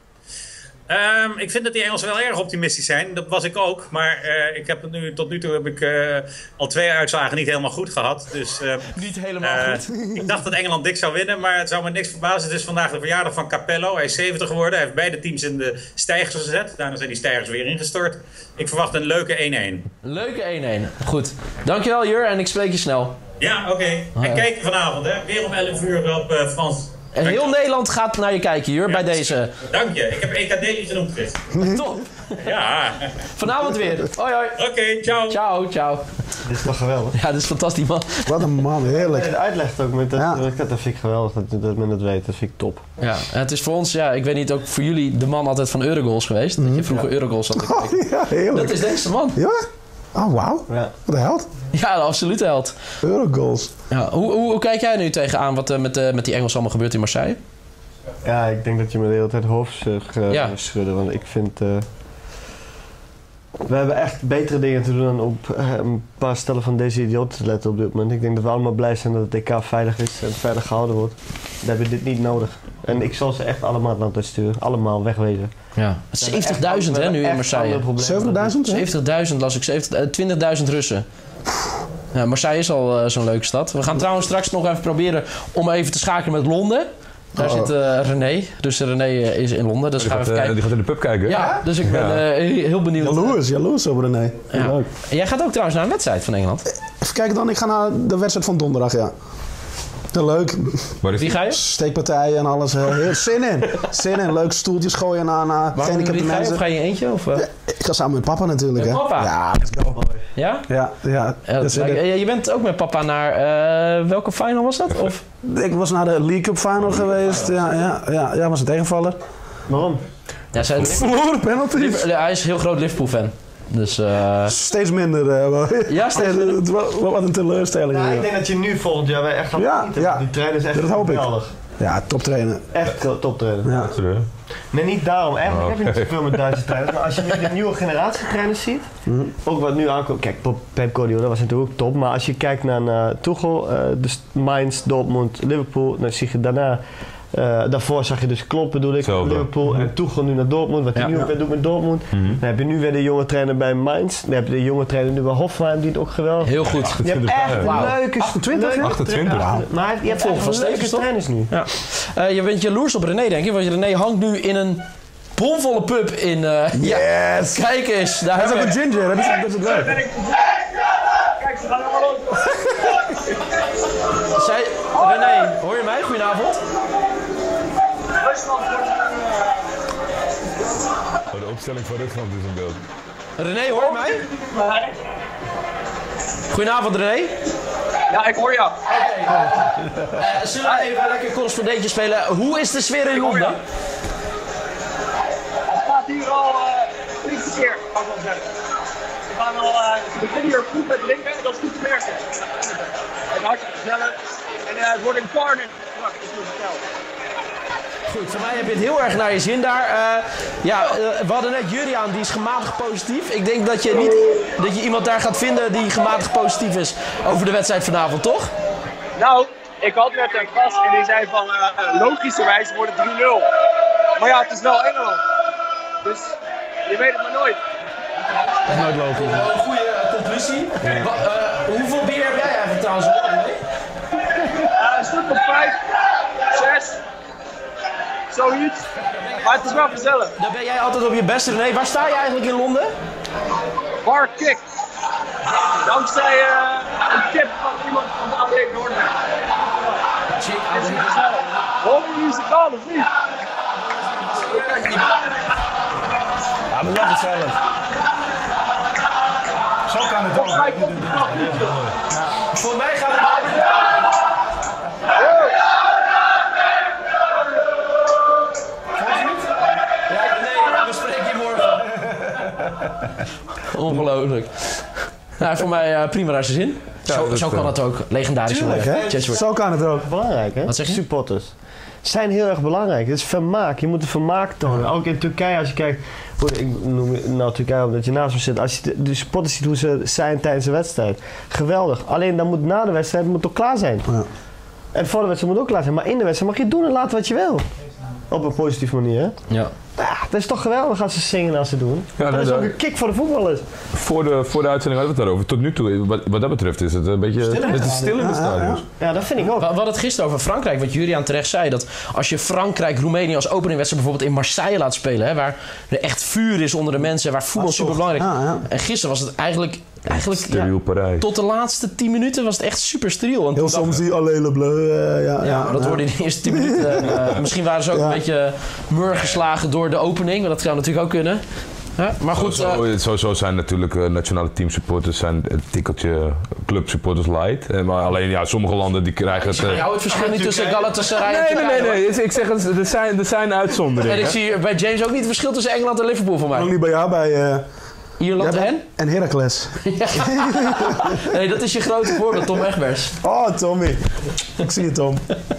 Um, ik vind dat die Engelsen wel erg optimistisch zijn. Dat was ik ook. Maar uh, ik heb het nu, tot nu toe heb ik uh, al twee uitslagen niet helemaal goed gehad. Dus, uh, niet helemaal uh, goed. Ik dacht dat Engeland dik zou winnen, maar het zou me niks verbazen. Het is vandaag de verjaardag van Capello. Hij is zeventig geworden. Hij heeft beide teams in de stijgers gezet. Daarna zijn die stijgers weer ingestort. Ik verwacht een leuke één-één. Leuke één-één. Goed. Dankjewel Jur en ik spreek je snel. Ja, oké. Okay. En kijk vanavond, hè. Weer om elf uur op uh, Frans Heel Nederland gaat naar je kijken hier bij deze. Dank je. Ik heb E K D genoemd, Chris. Top. Ja. Vanavond weer. Hoi hoi. Oké, okay, ciao. Ciao, ciao. Dit is toch geweldig? Ja, dit is fantastisch, man. Wat een man, heerlijk. Het uitlegt ook met dat, ja. dat vind ik geweldig dat, dat men dat weet. Dat vind ik top. Ja, het is voor ons, ja, ik weet niet, ook voor jullie de man altijd van Eurogoals geweest. Mm-hmm. Dat je vroeger ja. Eurogoals had gekeken. Oh, ja, heerlijk. Dat is deze man. Ja? Oh, wauw. Ja. Wat een held. Ja, de absolute held. Eurogoals. Ja, hoe, hoe, hoe kijk jij nu tegenaan wat uh, met, uh, met die Engelsen allemaal gebeurt in Marseille? Ja, ik denk dat je me de hele tijd hoofd uh, ja. schudden. Want ik vind... Uh, we hebben echt betere dingen te doen dan op uh, een paar stellen van deze idioten te letten op dit moment. Ik denk dat we allemaal blij zijn dat het E K veilig is en veilig gehouden wordt. Dan hebben we dit niet nodig. En ik zal ze echt allemaal naar het sturen. Allemaal wegwezen. Ja. zeventigduizend hè, nu in Marseille. zeventigduizend? zeventigduizend las ik. twintigduizend Russen. Ja, Marseille is al uh, zo'n leuke stad. We gaan trouwens straks nog even proberen om even te schakelen met Londen. Daar oh. zit uh, René. Dus René uh, is in Londen. Dus die, gaan gaat, we even kijken. Uh, die gaat in de pub kijken. Ja, dus ik ben ja. uh, heel benieuwd. Jaloers, jaloers op René. Ja. Leuk. En jij gaat ook trouwens naar een wedstrijd van Engeland. Even kijken dan. Ik ga naar de wedstrijd van donderdag, ja. Heel leuk. Wie ga je? Steekpartijen en alles. Heel zin in. Zin in. Leuk stoeltjes gooien naar, naar gehandicapte mensen. Of ga je eentje? Of, uh? ja, ik ga samen met papa natuurlijk. Met hè. papa? Ja, let's go. Ja? Ja, ja. ja dat dat je bent ook met papa naar... Uh, welke final was dat? Of? Ik was naar de League Cup final geweest. Ja, ja, ja, ja, was een tegenvaller. Waarom? Ja, zij verloren penalties. Hij is een heel groot Liverpool-fan. Dus, uh... steeds minder. Uh, ja, steeds minder. Het was wat een teleurstelling. Ja, ik denk dat je nu volgend jaar echt gaat ja, ja. Die trainer is echt dat hoop geweldig. Ik. Ja, toptrainer. Echt toptrainer. Ja. Nee, niet daarom. Eigenlijk oh, heb je niet zoveel met Duitse trainers. Maar als je nu de nieuwe generatie trainers ziet, mm-hmm. ook wat nu aankomt. Kijk, Pep Guardiola was natuurlijk ook top. Maar als je kijkt naar uh, Tuchel, uh, dus Mainz, Dortmund, Liverpool, dan zie je daarna... Uh, daarvoor zag je dus Klopp, bedoel ik, Zelfde. Liverpool mm-hmm. en Tuchel nu naar Dortmund, wat hij ja, nu ook ja. weer doet met Dortmund. Mm-hmm. Dan heb je nu weer de jonge trainer bij Mainz, dan heb je de jonge trainer nu bij Hoffenheim, die het ook geweldig. Heel goed. Je hebt echt wow. leuke, achtentwintig, leuke achtentwintig. Ja. Maar je hebt volgens leuke trainers nu. Ja. Uh, je bent jaloers op René, denk je, want René hangt nu in een bomvolle pub in... Uh, yes! Ja, kijk eens. Daar dat is ook een ginger, dat is, dat is het leuk. Kijk, ze gaan helemaal op. Zij, René, hoor je mij? Goedenavond. Oh, de opstelling van Rusland is in beeld. René, hoor je mij? Nee. Goedenavond, René. Ja, ik hoor jou. Okay. Uh, zullen we even lekker correspondentje spelen? Hoe is de sfeer in Londen? Het gaat hier al uh, niet verkeerd, kan ik wel zeggen. We gaan al, uh, we beginnen hier goed met linken, dat is goed te merken. Het is hartstikke gezellig. En uh, het wordt een carnage. Ja, dat is goed verteld. Goed, voor mij heb je het heel erg naar je zin daar. Uh, ja, uh, we hadden net Juriaan, die is gematigd positief. Ik denk dat je, niet, dat je iemand daar gaat vinden die gematigd positief is over de wedstrijd vanavond, toch? Nou, ik had net een gast en die zei van uh, logischerwijs wordt het drie nul. Maar ja, het is wel Engeland. Dus je weet het maar nooit. Dat is nooit logisch. Wel een goede uh, conclusie. Ja. Uh, hoeveel bier heb jij eigenlijk trouwens op? Uh, een stuk of vijf, zes. Zoiets. Maar het is wel gezellig. Dan ben jij altijd op je beste, René. Waar sta je eigenlijk in Londen? Bar Kick. Dankzij uh, een tip van iemand van de A D Noordwijk. Chick, het is gezellig. Hoor je muzikaal of niet? Ja, maar dat is zelf. Zo kan het ook. Ja. Voor mij gaat het over. Ongelooflijk. Nou, voor mij uh, prima naar zijn zin. Ja, zo zo kan het ook. Legendarisch. Tuurlijk, hè? Zo kan het ook. Belangrijk, hè? Wat zeg je? Supporters zijn heel erg belangrijk. Het is vermaak. Je moet een vermaak tonen. Ook in Turkije, als je kijkt... Ik noem nou Turkije omdat je naast me zit. Als je de, de supporters ziet hoe ze zijn tijdens de wedstrijd. Geweldig. Alleen dan moet na de wedstrijd moet toch klaar zijn. Ja. En voor de wedstrijd moet ook klaar zijn. Maar in de wedstrijd mag je doen en laten wat je wil. Op een positieve manier, hè? Ja. Ja, dat is toch geweldig als ze zingen als ze doen. Ja, dat is ook een kick voor de voetballers. Voor de, voor de uitzending hadden we het daarover. Tot nu toe, wat, wat dat betreft, is het een beetje stil, het is stil in de stadions. Ja, ja, dat vind ik ook. We hadden het gisteren over Frankrijk, wat Juriaan terecht zei. Dat als je Frankrijk-Roemenië als openingwedstrijd bijvoorbeeld in Marseille laat spelen, hè, waar er echt vuur is onder de mensen, waar voetbal super belangrijk is. Ja, ja. En gisteren was het eigenlijk eigenlijk Steriel Parijs. tot de laatste tien minuten was het echt super steriel. Heel soms die Allele Bleu. Uh, ja, ja, ja, maar dat ja. hoorde in de eerste tien minuten. Uh, misschien waren ze ook ja. een beetje mur geslagen door de opening. Maar dat zou natuurlijk ook kunnen. Ja, maar goed. Sowieso, uh, sowieso zijn natuurlijk uh, nationale teamsupporters zijn een tikkeltje clubsupporters light. Uh, maar alleen ja, sommige landen die krijgen het... Uh... Jij houdt het verschil niet tussen Galatasaray en Nee, nee, nee. nee. Ik zeg, er zijn, er zijn uitzonderingen. En ik zie bij James ook niet het verschil tussen Engeland en Liverpool voor mij. Nog niet bij jou, bij... Uh... Ierland ja, en? En Heracles. Ja. Nee, dat is je grote voorbeeld, Tom Egbers. Oh, Tommy. Ik zie je, Tom.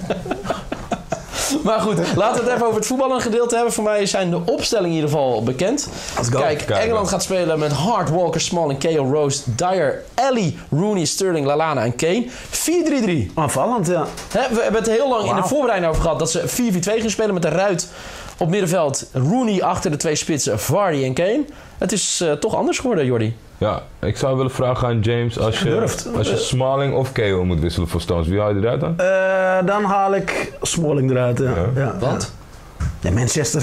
Maar goed, laten we het even over het voetballende gedeelte hebben. Voor mij zijn de opstellingen in ieder geval bekend. Kijk, Engeland gaat spelen met Hart, Walker, Smalling, K O, Rose, Dyer, Ellie, Rooney, Sterling, Lallana en Kane. vier drie drie. Aanvallend, ja. He, we hebben het heel lang wow. in de voorbereiding over gehad dat ze vier vier twee gingen spelen met de ruit op middenveld. Rooney achter de twee spitsen, Vardy en Kane. Het is uh, toch anders geworden, Jordi. Ja, ik zou willen vragen aan James, als je, als je Smalling of K O moet wisselen voor Stones, wie haal je eruit dan? Uh, dan haal ik Smalling eruit, ja. ja. ja. Want? Ja, Manchester.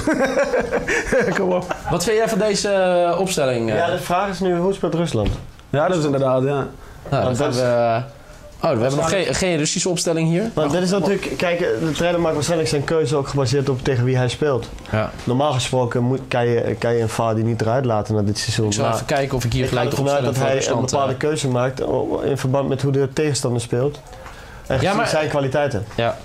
Kom op. Wat vind jij van deze uh, opstelling? Uh? Ja, de vraag is nu, hoe speelt Rusland? Ja, dat is inderdaad, ja. Nou, dat dat is... we... Oh, we hebben nog geen, geen Russische opstelling hier. Maar dit is natuurlijk, kijk, de trainer maakt waarschijnlijk zijn keuze ook gebaseerd op tegen wie hij speelt. Ja. Normaal gesproken moet, kan, je, kan je een Vardy niet eruit laten na dit seizoen. Ik zal maar even kijken of ik hier ik gelijk de opstelling dat hij Rusland, een bepaalde keuze maakt in verband met hoe de tegenstander speelt. En ja, maar, zijn kwaliteiten. Ja.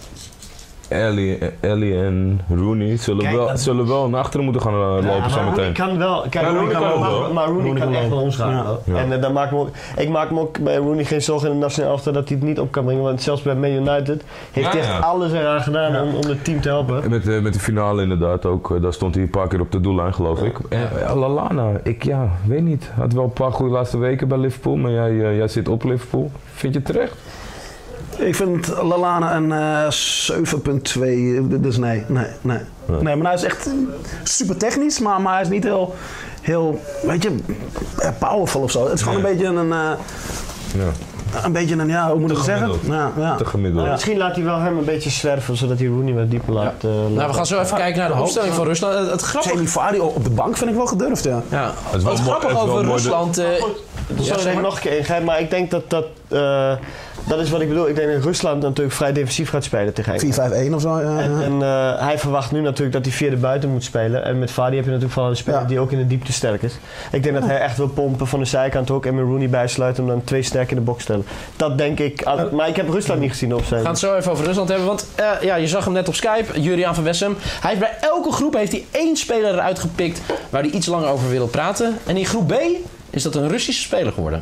Ellie, Ellie en Rooney zullen, kijk, wel, dat... zullen wel naar achteren moeten gaan uh, lopen ja, zo meteen. Kan wel, kijk, ja, Rooney kan wel, maar, maar Rooney, Rooney kan, kan echt wel omschakelen. Ja. Ja. En uh, dan maak me ook, ik maak me ook bij Rooney geen zorgen in de nationale elftal dat hij het niet op kan brengen. Want zelfs bij Man United heeft ja, hij echt ja. alles eraan gedaan ja. om, om het team te helpen. Met, uh, met de finale inderdaad ook, uh, daar stond hij een paar keer op de doellijn geloof ik. En uh, Lallana, ik ja, weet niet. Had wel een paar goede laatste weken bij Liverpool, maar jij, uh, jij zit op Liverpool. Vind je het terecht? Ik vind Lallana een uh, zeven komma twee, dus nee, nee, nee. Ja. Nee, maar hij is echt super technisch, maar, maar hij is niet heel, heel, weet je, powerful of zo. Het is gewoon nee. een beetje een, uh, ja. een beetje een, ja, hoe moet ik het zeggen? Ja, ja. Te gemiddeld. Ja. Misschien laat hij wel hem een beetje zwerven, zodat hij Rooney wat dieper laat. Ja. Uh, laat nou, we gaan zo even kijken naar de opstelling van Rusland. Het, het grappige... Vardy op de bank vind ik wel gedurfd, ja. Ja. Het, het grappige over Rusland... Uh, Sorry dat ik nog een keer ingrijp, maar ik denk dat dat... Uh, dat is wat ik bedoel. Ik denk dat Rusland natuurlijk vrij defensief gaat spelen tegen Engeland. vier vijf een of zo. Ja. En, en uh, hij verwacht nu natuurlijk dat hij via de buiten moet spelen. En met Vardy heb je natuurlijk vooral een speler ja. die ook in de diepte sterk is. Ik denk dat hij echt wil pompen van de zijkant ook en met Rooney bijsluiten om dan twee sterk in de box te stellen. Dat denk ik. Uh, maar ik heb Rusland niet gezien op zijn. We gaan het zo even over Rusland hebben. Want uh, ja, je zag hem net op Skype, Juriaan van Wessem. Hij heeft bij elke groep heeft hij één speler eruit gepikt waar hij iets langer over wil praten. En in groep B is dat een Russische speler geworden.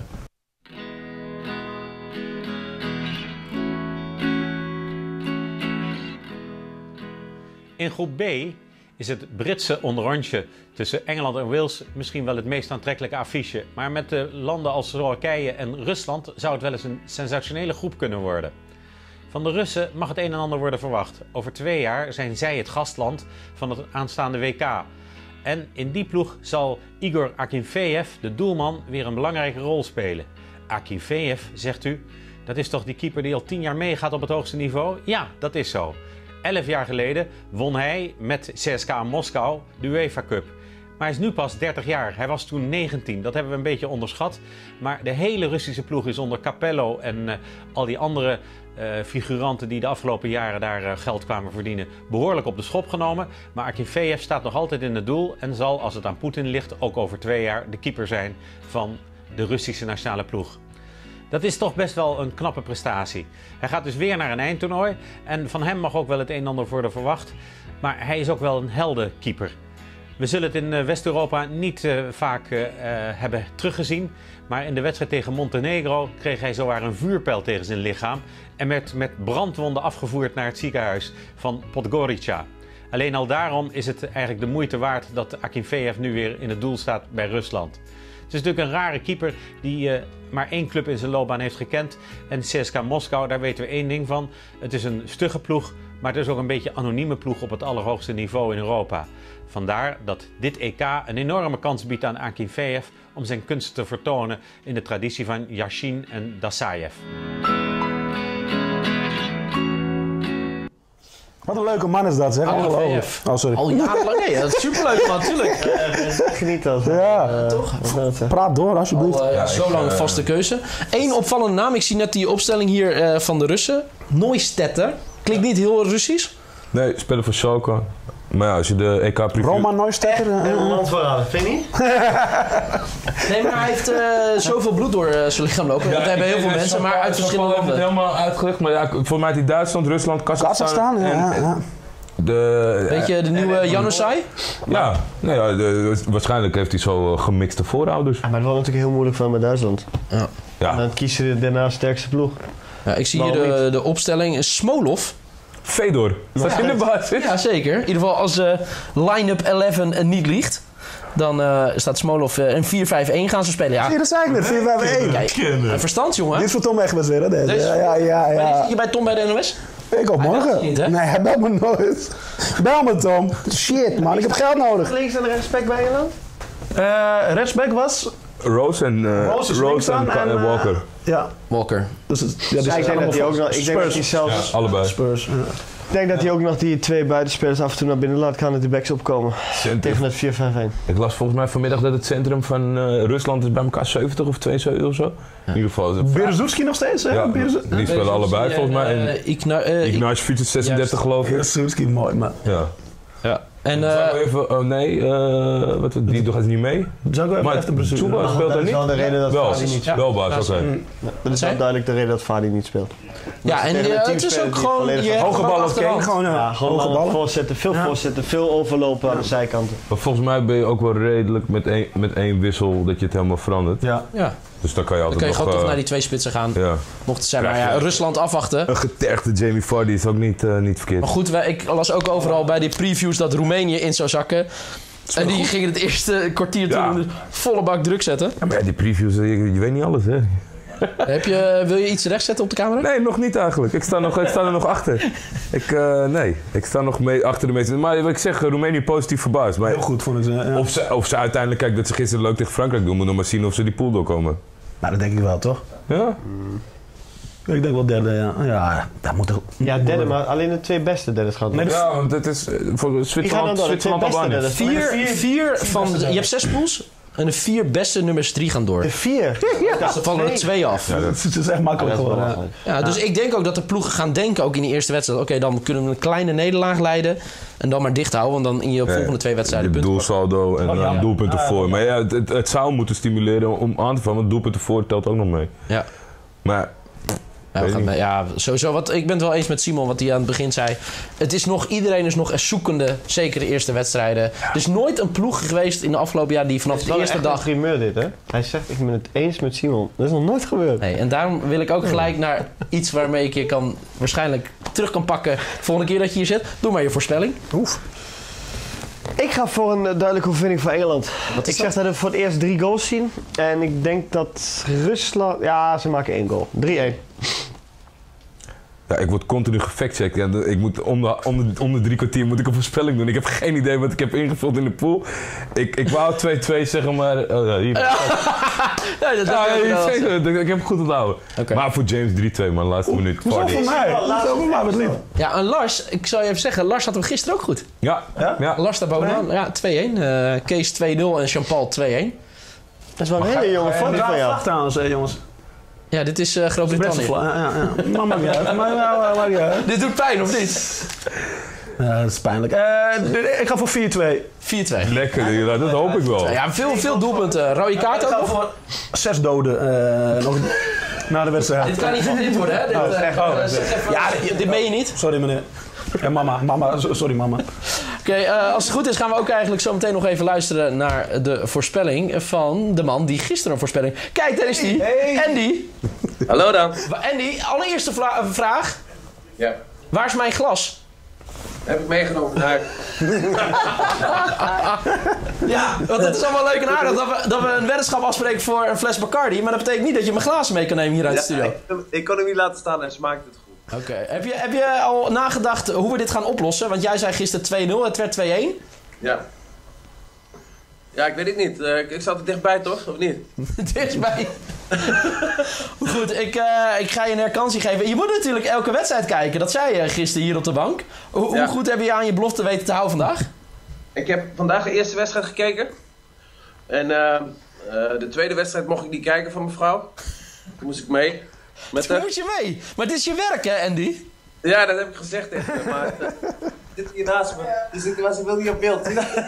In groep B is het Britse onderrondje tussen Engeland en Wales misschien wel het meest aantrekkelijke affiche. Maar met de landen als Slowakije en Rusland zou het wel eens een sensationele groep kunnen worden. Van de Russen mag het een en ander worden verwacht. Over twee jaar zijn zij het gastland van het aanstaande W K. En in die ploeg zal Igor Akinfeev, de doelman, weer een belangrijke rol spelen. Akinfeev, zegt u, dat is toch die keeper die al tien jaar meegaat op het hoogste niveau? Ja, dat is zo. Elf jaar geleden won hij met C S K A Moskou de UEFA Cup. Maar hij is nu pas dertig jaar. Hij was toen negentien. Dat hebben we een beetje onderschat. Maar de hele Russische ploeg is onder Capello en uh, al die andere uh, figuranten die de afgelopen jaren daar uh, geld kwamen verdienen, behoorlijk op de schop genomen. Maar Akinfeev staat nog altijd in het doel en zal, als het aan Poetin ligt, ook over twee jaar de keeper zijn van de Russische nationale ploeg. Dat is toch best wel een knappe prestatie. Hij gaat dus weer naar een eindtoernooi en van hem mag ook wel het een en ander worden verwacht. Maar hij is ook wel een heldenkeeper. We zullen het in West-Europa niet uh, vaak uh, hebben teruggezien. Maar in de wedstrijd tegen Montenegro kreeg hij zowaar een vuurpijl tegen zijn lichaam. En werd met brandwonden afgevoerd naar het ziekenhuis van Podgorica. Alleen al daarom is het eigenlijk de moeite waard dat Akinfeev nu weer in het doel staat bij Rusland. Het is natuurlijk een rare keeper die uh, maar één club in zijn loopbaan heeft gekend. En C S K A Moskou, daar weten we één ding van. Het is een stugge ploeg, maar het is ook een beetje een anonieme ploeg op het allerhoogste niveau in Europa. Vandaar dat dit E K een enorme kans biedt aan Akinfeev om zijn kunsten te vertonen in de traditie van Yashin en Dasayev. Wat een leuke man is dat, zeg. Ongelooflijk. Oh, sorry. Al jarenlang. Nee, dat is superleuk, man, natuurlijk. Geniet als Ja, uh, toch? Praat door, alsjeblieft. Al, uh, Ja, zo ik, lang uh, vaste keuze. Eén opvallende naam. Ik zie net die opstelling hier uh, van de Russen. Neustetter. Klinkt niet heel Russisch. Nee, spelen voor Schalke. Maar ja, als je de E K-preview... Roman Neustetter. Uh, een landverrader, vind je niet? Nee, maar hij heeft uh, zoveel bloed door uh, zijn lichaam lopen. Want we hebben heel veel mensen, maar uit verschillende landen. Ik heb het helemaal uitgelegd, maar ja, volgens mij die Duitsland, Rusland, Kazachstan. Kazachstan, ja. en, ja. De, Weet je, de nieuwe Januzaj? Ja, nou ja de, waarschijnlijk heeft hij zo uh, gemixte voorouders. Ja, maar het was natuurlijk heel moeilijk van met Duitsland. Ja. Ja. En dan kies je daarna sterkste ploeg. Ja, ik zie hier de, de opstelling. Smolov. Fedor. Staat Ja, in de basis? Ja, zeker. In ieder geval als uh, line-up elf uh, niet liegt. Dan uh, staat Smolov uh, in vier vijf een gaan ze spelen. Ja. Zie je, dat zei ik net. vier vijf een. Kijk, een verstand, jongen. Dit is voor Tom Egbers weer, hè? Deze. Deze Ja, ja, ja. ja. Maar zit je bij Tom bij de N O S? Ik op morgen. Niet, hè? Nee, hij belt me nooit. Bel me, Tom. Shit, man. Ik heb geld nodig. Links en rechtsback bij Nederland? Uh, rechtsback was... Rose en, uh, Rose is Rose en, en, en Walker. Uh, ja. Walker. Dus het, ja, dus ja, ik denk dat hij ook nog... Ik denk dat hij zelfs... Ja, allebei. Spurs. Ja. Ik denk dat hij ook nog die twee buitenspelers af en toe naar binnen laat gaan en de backs opkomen. Centrum. Tegen het vier vijf een. Ik las volgens mij vanmiddag dat het centrum van uh, Rusland is bij elkaar zeventig of tweeënzeventig of zo. In ieder geval. Berezovski nog steeds, hè? Ja, Berezovski. die spelen allebei volgens mij. En Uh, Igna uh, Ignatius is zesendertig geloof ik. Berezovski, mooi, man. Ja. Ja. En Uh, uh, even, oh nee, uh, wat, die doet niet mee. Zou ik wel Maar even de blessure? Zuba speelt dat er is niet? wel de reden dat wel, Fadi niet speelt. wel baas, oké. Mm. Dat is wel duidelijk de reden dat Fadi niet speelt. ja, en uh, het is ook gewoon... Je Hoge ballen op Kane. Gewoon, ja. Ja, gewoon hoge ballen. voorzetten, veel Ja. voorzetten, veel overlopen aan de zijkanten. Maar volgens mij ben je ook wel redelijk met één, met één wissel dat je het helemaal verandert. Ja. Ja. Dus dan kan je Dan altijd kun je nog... gewoon toch uh, naar die twee spitsen gaan. ja. Mocht het zijn. Maar Krijg ja, je- Rusland afwachten. Een getergde Jamie Vardy is ook niet, uh, niet verkeerd. Maar goed, wij, ik las ook overal bij die previews dat Roemenië in zou zakken. En die gingen het eerste kwartier Ja. toen volle bak druk zetten. Ja, maar ja, die previews, je, je weet niet alles, hè? Heb je, wil je iets rechtzetten op de camera? Nee, nog niet eigenlijk. Ik sta, nog, ik sta er nog achter. Ik, uh, nee, ik sta nog mee achter de meeste. Maar wat ik zeg, Roemenië positief verbaasd. Maar Heel goed vond ik ze. Ja. of, ze, of ze uiteindelijk, kijk, dat ze gisteren leuk tegen Frankrijk doen, moet nog maar zien of ze die pool doorkomen. Nou, dat denk ik wel, toch? Ja? Ik denk wel derde, ja. Ja, dat moet er... Ja, derde, maar alleen de twee beste derde gaat Nee, Ja, want het is uh, voor gaan Zwitserland, dan door, de twee Zwitserland beste Albanië. derde. Vier, Vier- vier van beste de, je zijn. hebt zes pools en de vier beste nummers drie gaan door. De vier? Dus er vallen er twee af. Ja, dat, Het is echt makkelijk dat is wel geworden. ja. makkelijk. Ja, dus ik denk ook dat de ploegen gaan denken, ook in die eerste wedstrijd. Oké, dan kunnen we een kleine nederlaag leiden. En dan maar dicht houden, want dan in je volgende twee wedstrijden je punten. doelsaldo en Oh, ja. dan doelpunten Ah, voor. Maar ja, het, het, het zou moeten stimuleren om aan te vallen, want doelpunten voor telt ook nog mee. Ja. Maar Ja, we Weet gaan ik mee- ja, sowieso. Wat, ik ben het wel eens met Simon, wat hij aan het begin zei. Het is nog, iedereen is nog eens zoekende, zeker de eerste wedstrijden. Er is nooit een ploeg geweest in de afgelopen jaar die vanaf Het de is wel eerste echt dag... een primeur dit, hè? Hij zegt, ik ben het eens met Simon. Dat is nog nooit gebeurd. Nee, en daarom wil ik ook gelijk naar iets waarmee ik je kan, waarschijnlijk terug kan pakken. Volgende keer dat je hier zit. Doe maar je voorspelling. Oef. Ik ga voor een uh, duidelijke overwinning van Engeland. Wat Ik is zeg dat we voor het eerst drie goals zien. En ik denk dat Rusland... Ja, ze maken één goal. drie één. ja, ik word continu gefactcheckt. Ja, ik moet om de, om, de, om de drie kwartier moet ik een voorspelling doen. Ik heb geen idee wat ik heb ingevuld in de pool. Ik, ik wou twee twee zeggen, maar... Oh, ja, hier. Ja, dat Ja, dat- ja, dat- zeker. Ik, ik heb het goed onthouden. Oké. Maar voor James drie twee, man. Laatste minuut. Hoezo Vardy. voor mij? Hoezo voor mij, wat lief. Ja, en Lars, ik zou je even zeggen, Lars had hem gisteren ook goed. Ja, Ja? ja. Lars daar bovenaan. Ja, twee één. Eh, Kees twee nul en Jean-Paul twee één. Dat is wel een hele jonge foto van jou. Vraag trouwens, hè, jongens. Ja, dit is uh, Best Groot-Brittannië. wel, ja, ja. Maar maakt niet uit. Maar, ja, maakt niet uit. Dit doet pijn, of niet? Ja, dat is pijnlijk. Eh, ik ga voor vier twee. vier twee. Lekker, ja, dat hoop ik wel. Ja, veel, veel doelpunten. Rode kaart Ik ook ga nog? voor zes doden uh, nog na de wedstrijd. Dit kan niet van dit worden, hè? Dit, Oh, dat is echt- eh, oh, eh, zeg even- ja, dit, dit meen je niet? Sorry meneer. Ja, mama, mama, so- sorry mama. Oké, eh, als het goed is gaan we ook eigenlijk zo meteen nog even luisteren naar de voorspelling van de man die gisteren een voorspelling... Kijk, daar is die. Andy. Hallo dan. Andy, allereerste vla- vraag. Ja. Waar is mijn glas? Heb ik meegenomen naar... Ja, want het is allemaal leuk en aardig dat we, dat we een weddenschap afspreken voor een fles Bacardi. Maar dat betekent niet dat je mijn glazen mee kan nemen hier uit de studio. Ja, ik, ik kon hem niet laten staan en smaakt het goed. Oké, heb, je, heb je al nagedacht hoe we dit gaan oplossen? Want jij zei gisteren twee nul, het werd twee één. Ja. Ja, ik weet het niet. Uh, ik, ik zat er dichtbij toch, of niet? Dichtbij. Goed, ik, uh, ik ga je een herkansing geven. Je moet natuurlijk elke wedstrijd kijken. Dat zei je gisteren hier op de bank. Hoe, Ja. hoe goed heb je aan je belofte weten te houden vandaag? Ik heb vandaag de eerste wedstrijd gekeken. En uh, uh, de tweede wedstrijd mocht ik niet kijken van mijn vrouw. Toen moest ik mee. Met Toen moest je mee. Maar het is je werk, hè, Andy? Ja, dat heb ik gezegd tegen haar, maar uh, dit hier naast me. Dus ik was ik wil niet op beeld.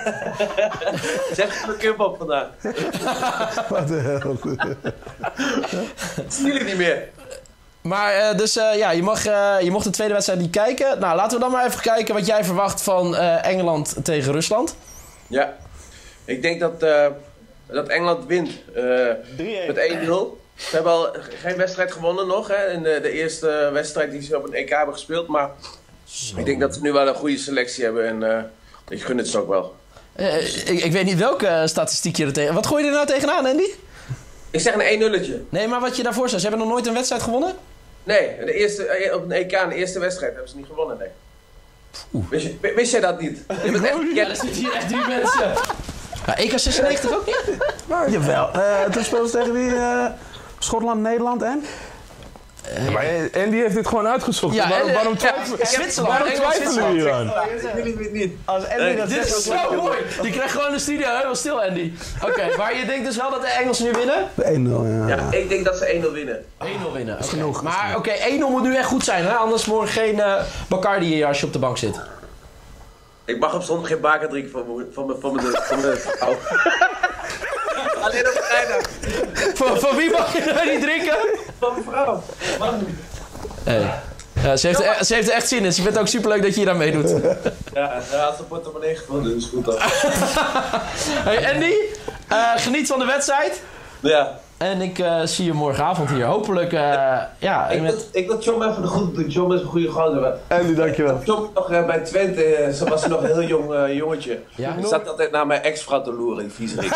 Zeg mijn cup op vandaag. Wat de hel. Dat zien jullie niet meer. Maar uh, dus uh, ja, je, mag, uh, je mocht de tweede wedstrijd niet kijken. Nou, laten we dan maar even kijken wat jij verwacht van uh, Engeland tegen Rusland. Ja, ik denk dat, uh, dat Engeland wint uh, met één nul. Ze hebben al geen wedstrijd gewonnen nog, hè, in de, de eerste wedstrijd die ze op een E K hebben gespeeld. Maar ik denk dat ze nu wel een goede selectie hebben en uh, ik gun het ze ook wel. Uh, ik, ik weet niet welke statistiek je er tegen... Wat gooi je er nou tegenaan, Andy? Ik zeg een één nulletje. Nee, maar wat je daarvoor zei, ze hebben nog nooit een wedstrijd gewonnen? Nee, de eerste, op een E K, in de eerste wedstrijd hebben ze niet gewonnen, nee. Wist, je, wist jij dat niet? Je bent echt... Ja, er zitten hier echt drie mensen. Ja, E K zesennegentig ook niet? Nou, jawel. Uh, toen speelden ze tegen wie? Uh, Schotland, Nederland en? Ja, maar Andy heeft dit gewoon uitgezocht. Ja, waarom, en, waarom ja, twijfelen, Zwitserland. waarom twijfelen jullie aan? Jullie het niet. Als Andy dat Dit is zo mooi. Die krijgt gewoon de studio helemaal stil, Andy. Oké, okay, maar je denkt dus wel dat de Engelsen nu winnen? één nul, ja. Ja, ik denk dat ze één nul winnen. één nul winnen, okay. Genoeg. Maar oké, okay, één nul moet nu echt goed zijn, hè? Anders morgen geen uh, Bacardi als je op de bank zit. Ik mag op zondag geen baker drinken van mijn van mijn van mijn van mijn vrouw. Alleen op vrijdag. Van, van wie mag je nou niet drinken? Van mijn vrouw. Hey. Ja, ze, heeft er, ze heeft er echt zin in. Ze vindt het ook superleuk dat je hier aan meedoet. Ja, daar had ze portemonnee gevonden, dus goed dan. Hey Andy, uh, geniet van de wedstrijd. Ja. En ik uh, zie je morgenavond hier. Hopelijk, uh, ja... Ik, met... wil, ik wil John even de goed doen. John is een goede gozer. Andy, dankjewel. John nog uh, bij Twente, uh, zo was hij nog een heel jong uh, jongetje. Ja, hij zat altijd naar mijn ex-vrouw te loeren, die viezerik.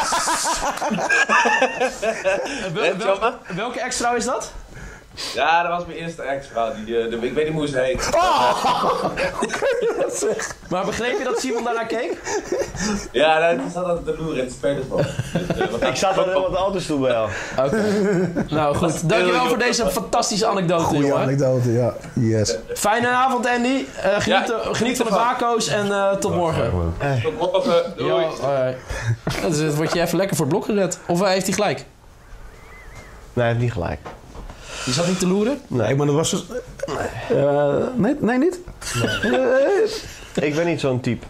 Wel, wel, welke ex-vrouw is dat? Ja, dat was mijn eerste ex-vrouw. Die, uh, de, ik weet niet hoe ze heet. Oh! Maar begreep je dat Simon daarnaar keek? Ja, hij zat altijd te loeren in het spelersbal. Dus, uh, ik zat er heel wat auto's toe bij jou. Oké. Okay. Nou goed, dankjewel voor deze fantastische anekdote, Goeie jongen. anekdote, ja. Yes. Fijne avond, Andy. Uh, geniet, ja, geniet van de bako's en uh, tot morgen. Tot morgen. Doei. Ja, uh, dus word je even lekker voor het blok gezet. Of uh, heeft hij gelijk? Nee, hij heeft niet gelijk. Je zat niet te loeren? Nee, maar dat was dus... Uh, nee, nee, niet? Nee. Ik ben niet zo'n type.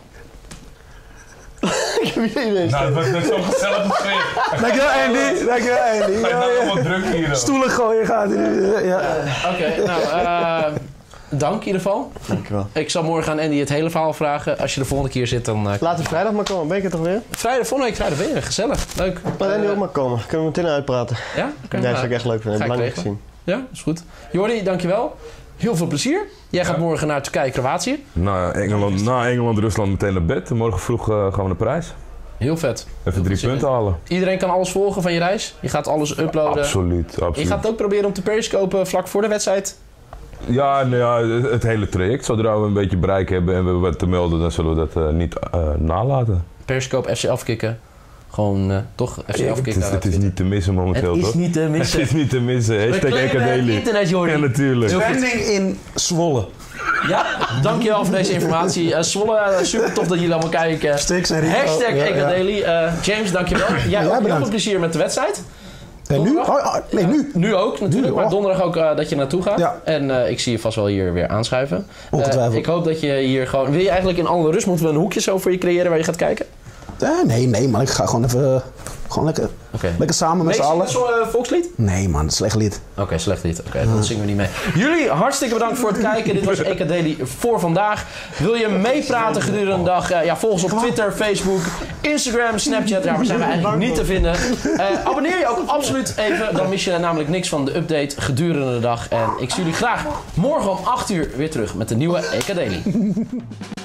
Ik heb hier eens. Nou, dat is zo'n gezellig gesprek. Dankjewel Andy, dankjewel Andy. Ga je nou allemaal druk hier dan? Stoelen gooien gaat hier. Ja. Uh, Oké, okay, nou, uh, dank in ieder geval. Dankjewel. Ik zal morgen aan Andy het hele verhaal vragen. Als je de volgende keer zit, dan... Uh, Laat het vrijdag maar komen, ben ik er toch weer? Vrijdag, volgende week vrijdag weer, gezellig, leuk. Laat Andy ook maar komen, kunnen we meteen uitpraten. Ja? Okay, ja, dat zou ik echt leuk vinden, heb ik lang niet gezien. Ja, is goed. Jordi, dankjewel. Heel veel plezier. Jij gaat morgen naar Turkije, Kroatië. Nou, Engeland, na Engeland, Rusland meteen naar bed. Morgen vroeg uh, gaan we naar Parijs. Heel vet. Even Heel drie punten halen. Iedereen kan alles volgen van je reis? Je gaat alles uploaden? Absoluut, absoluut. Je gaat het ook proberen om te periscopen vlak voor de wedstrijd? Ja, nou ja, het hele traject. Zodra we een beetje bereik hebben en we wat te melden, dan zullen we dat uh, niet uh, nalaten. Periscope, F C afkicken. Gewoon uh, toch F C ja, afkicken. Het is, het is niet te missen momenteel, Het is toch? niet te missen. Het is niet te missen. Hashtag Ecadeli. Internet, Jordi. Ja, natuurlijk. Trending in Zwolle. Ja, dankjewel voor deze informatie. Uh, Zwolle, uh, super tof dat jullie allemaal kijken. Stix en Rico. Hashtag ja, Ecadeli. ja. Uh, James, dankjewel. Jij ja, ook heel veel plezier met de wedstrijd. En nu? Oh, oh, nee, nu. Nu ook natuurlijk, nu, oh. maar donderdag ook uh, dat je naartoe gaat. Ja. En uh, ik zie je vast wel hier weer aanschuiven. Ongetwijfeld. Uh, ik hoop dat je hier gewoon... Wil je eigenlijk in alle rust, moeten we een hoekje zo voor je creëren waar je gaat kijken? Uh, nee, nee, maar ik ga gewoon even... Uh, gewoon lekker, okay. lekker samen met z'n allen. Meest zo'n uh, volkslied? Nee man, slecht lied. Oké, okay, slecht lied. Oké, okay, dan zingen we niet mee. Jullie, hartstikke bedankt voor het kijken. Dit was Ecadeli voor vandaag. Wil je meepraten gedurende de dag? Uh, ja, volg ons op Twitter, Facebook, Instagram, Snapchat. Ja, waar zijn we eigenlijk niet te vinden. Uh, abonneer je ook absoluut even. Dan mis je namelijk niks van de update gedurende de dag. En ik zie jullie graag morgen om acht uur weer terug met de nieuwe Ecadeli.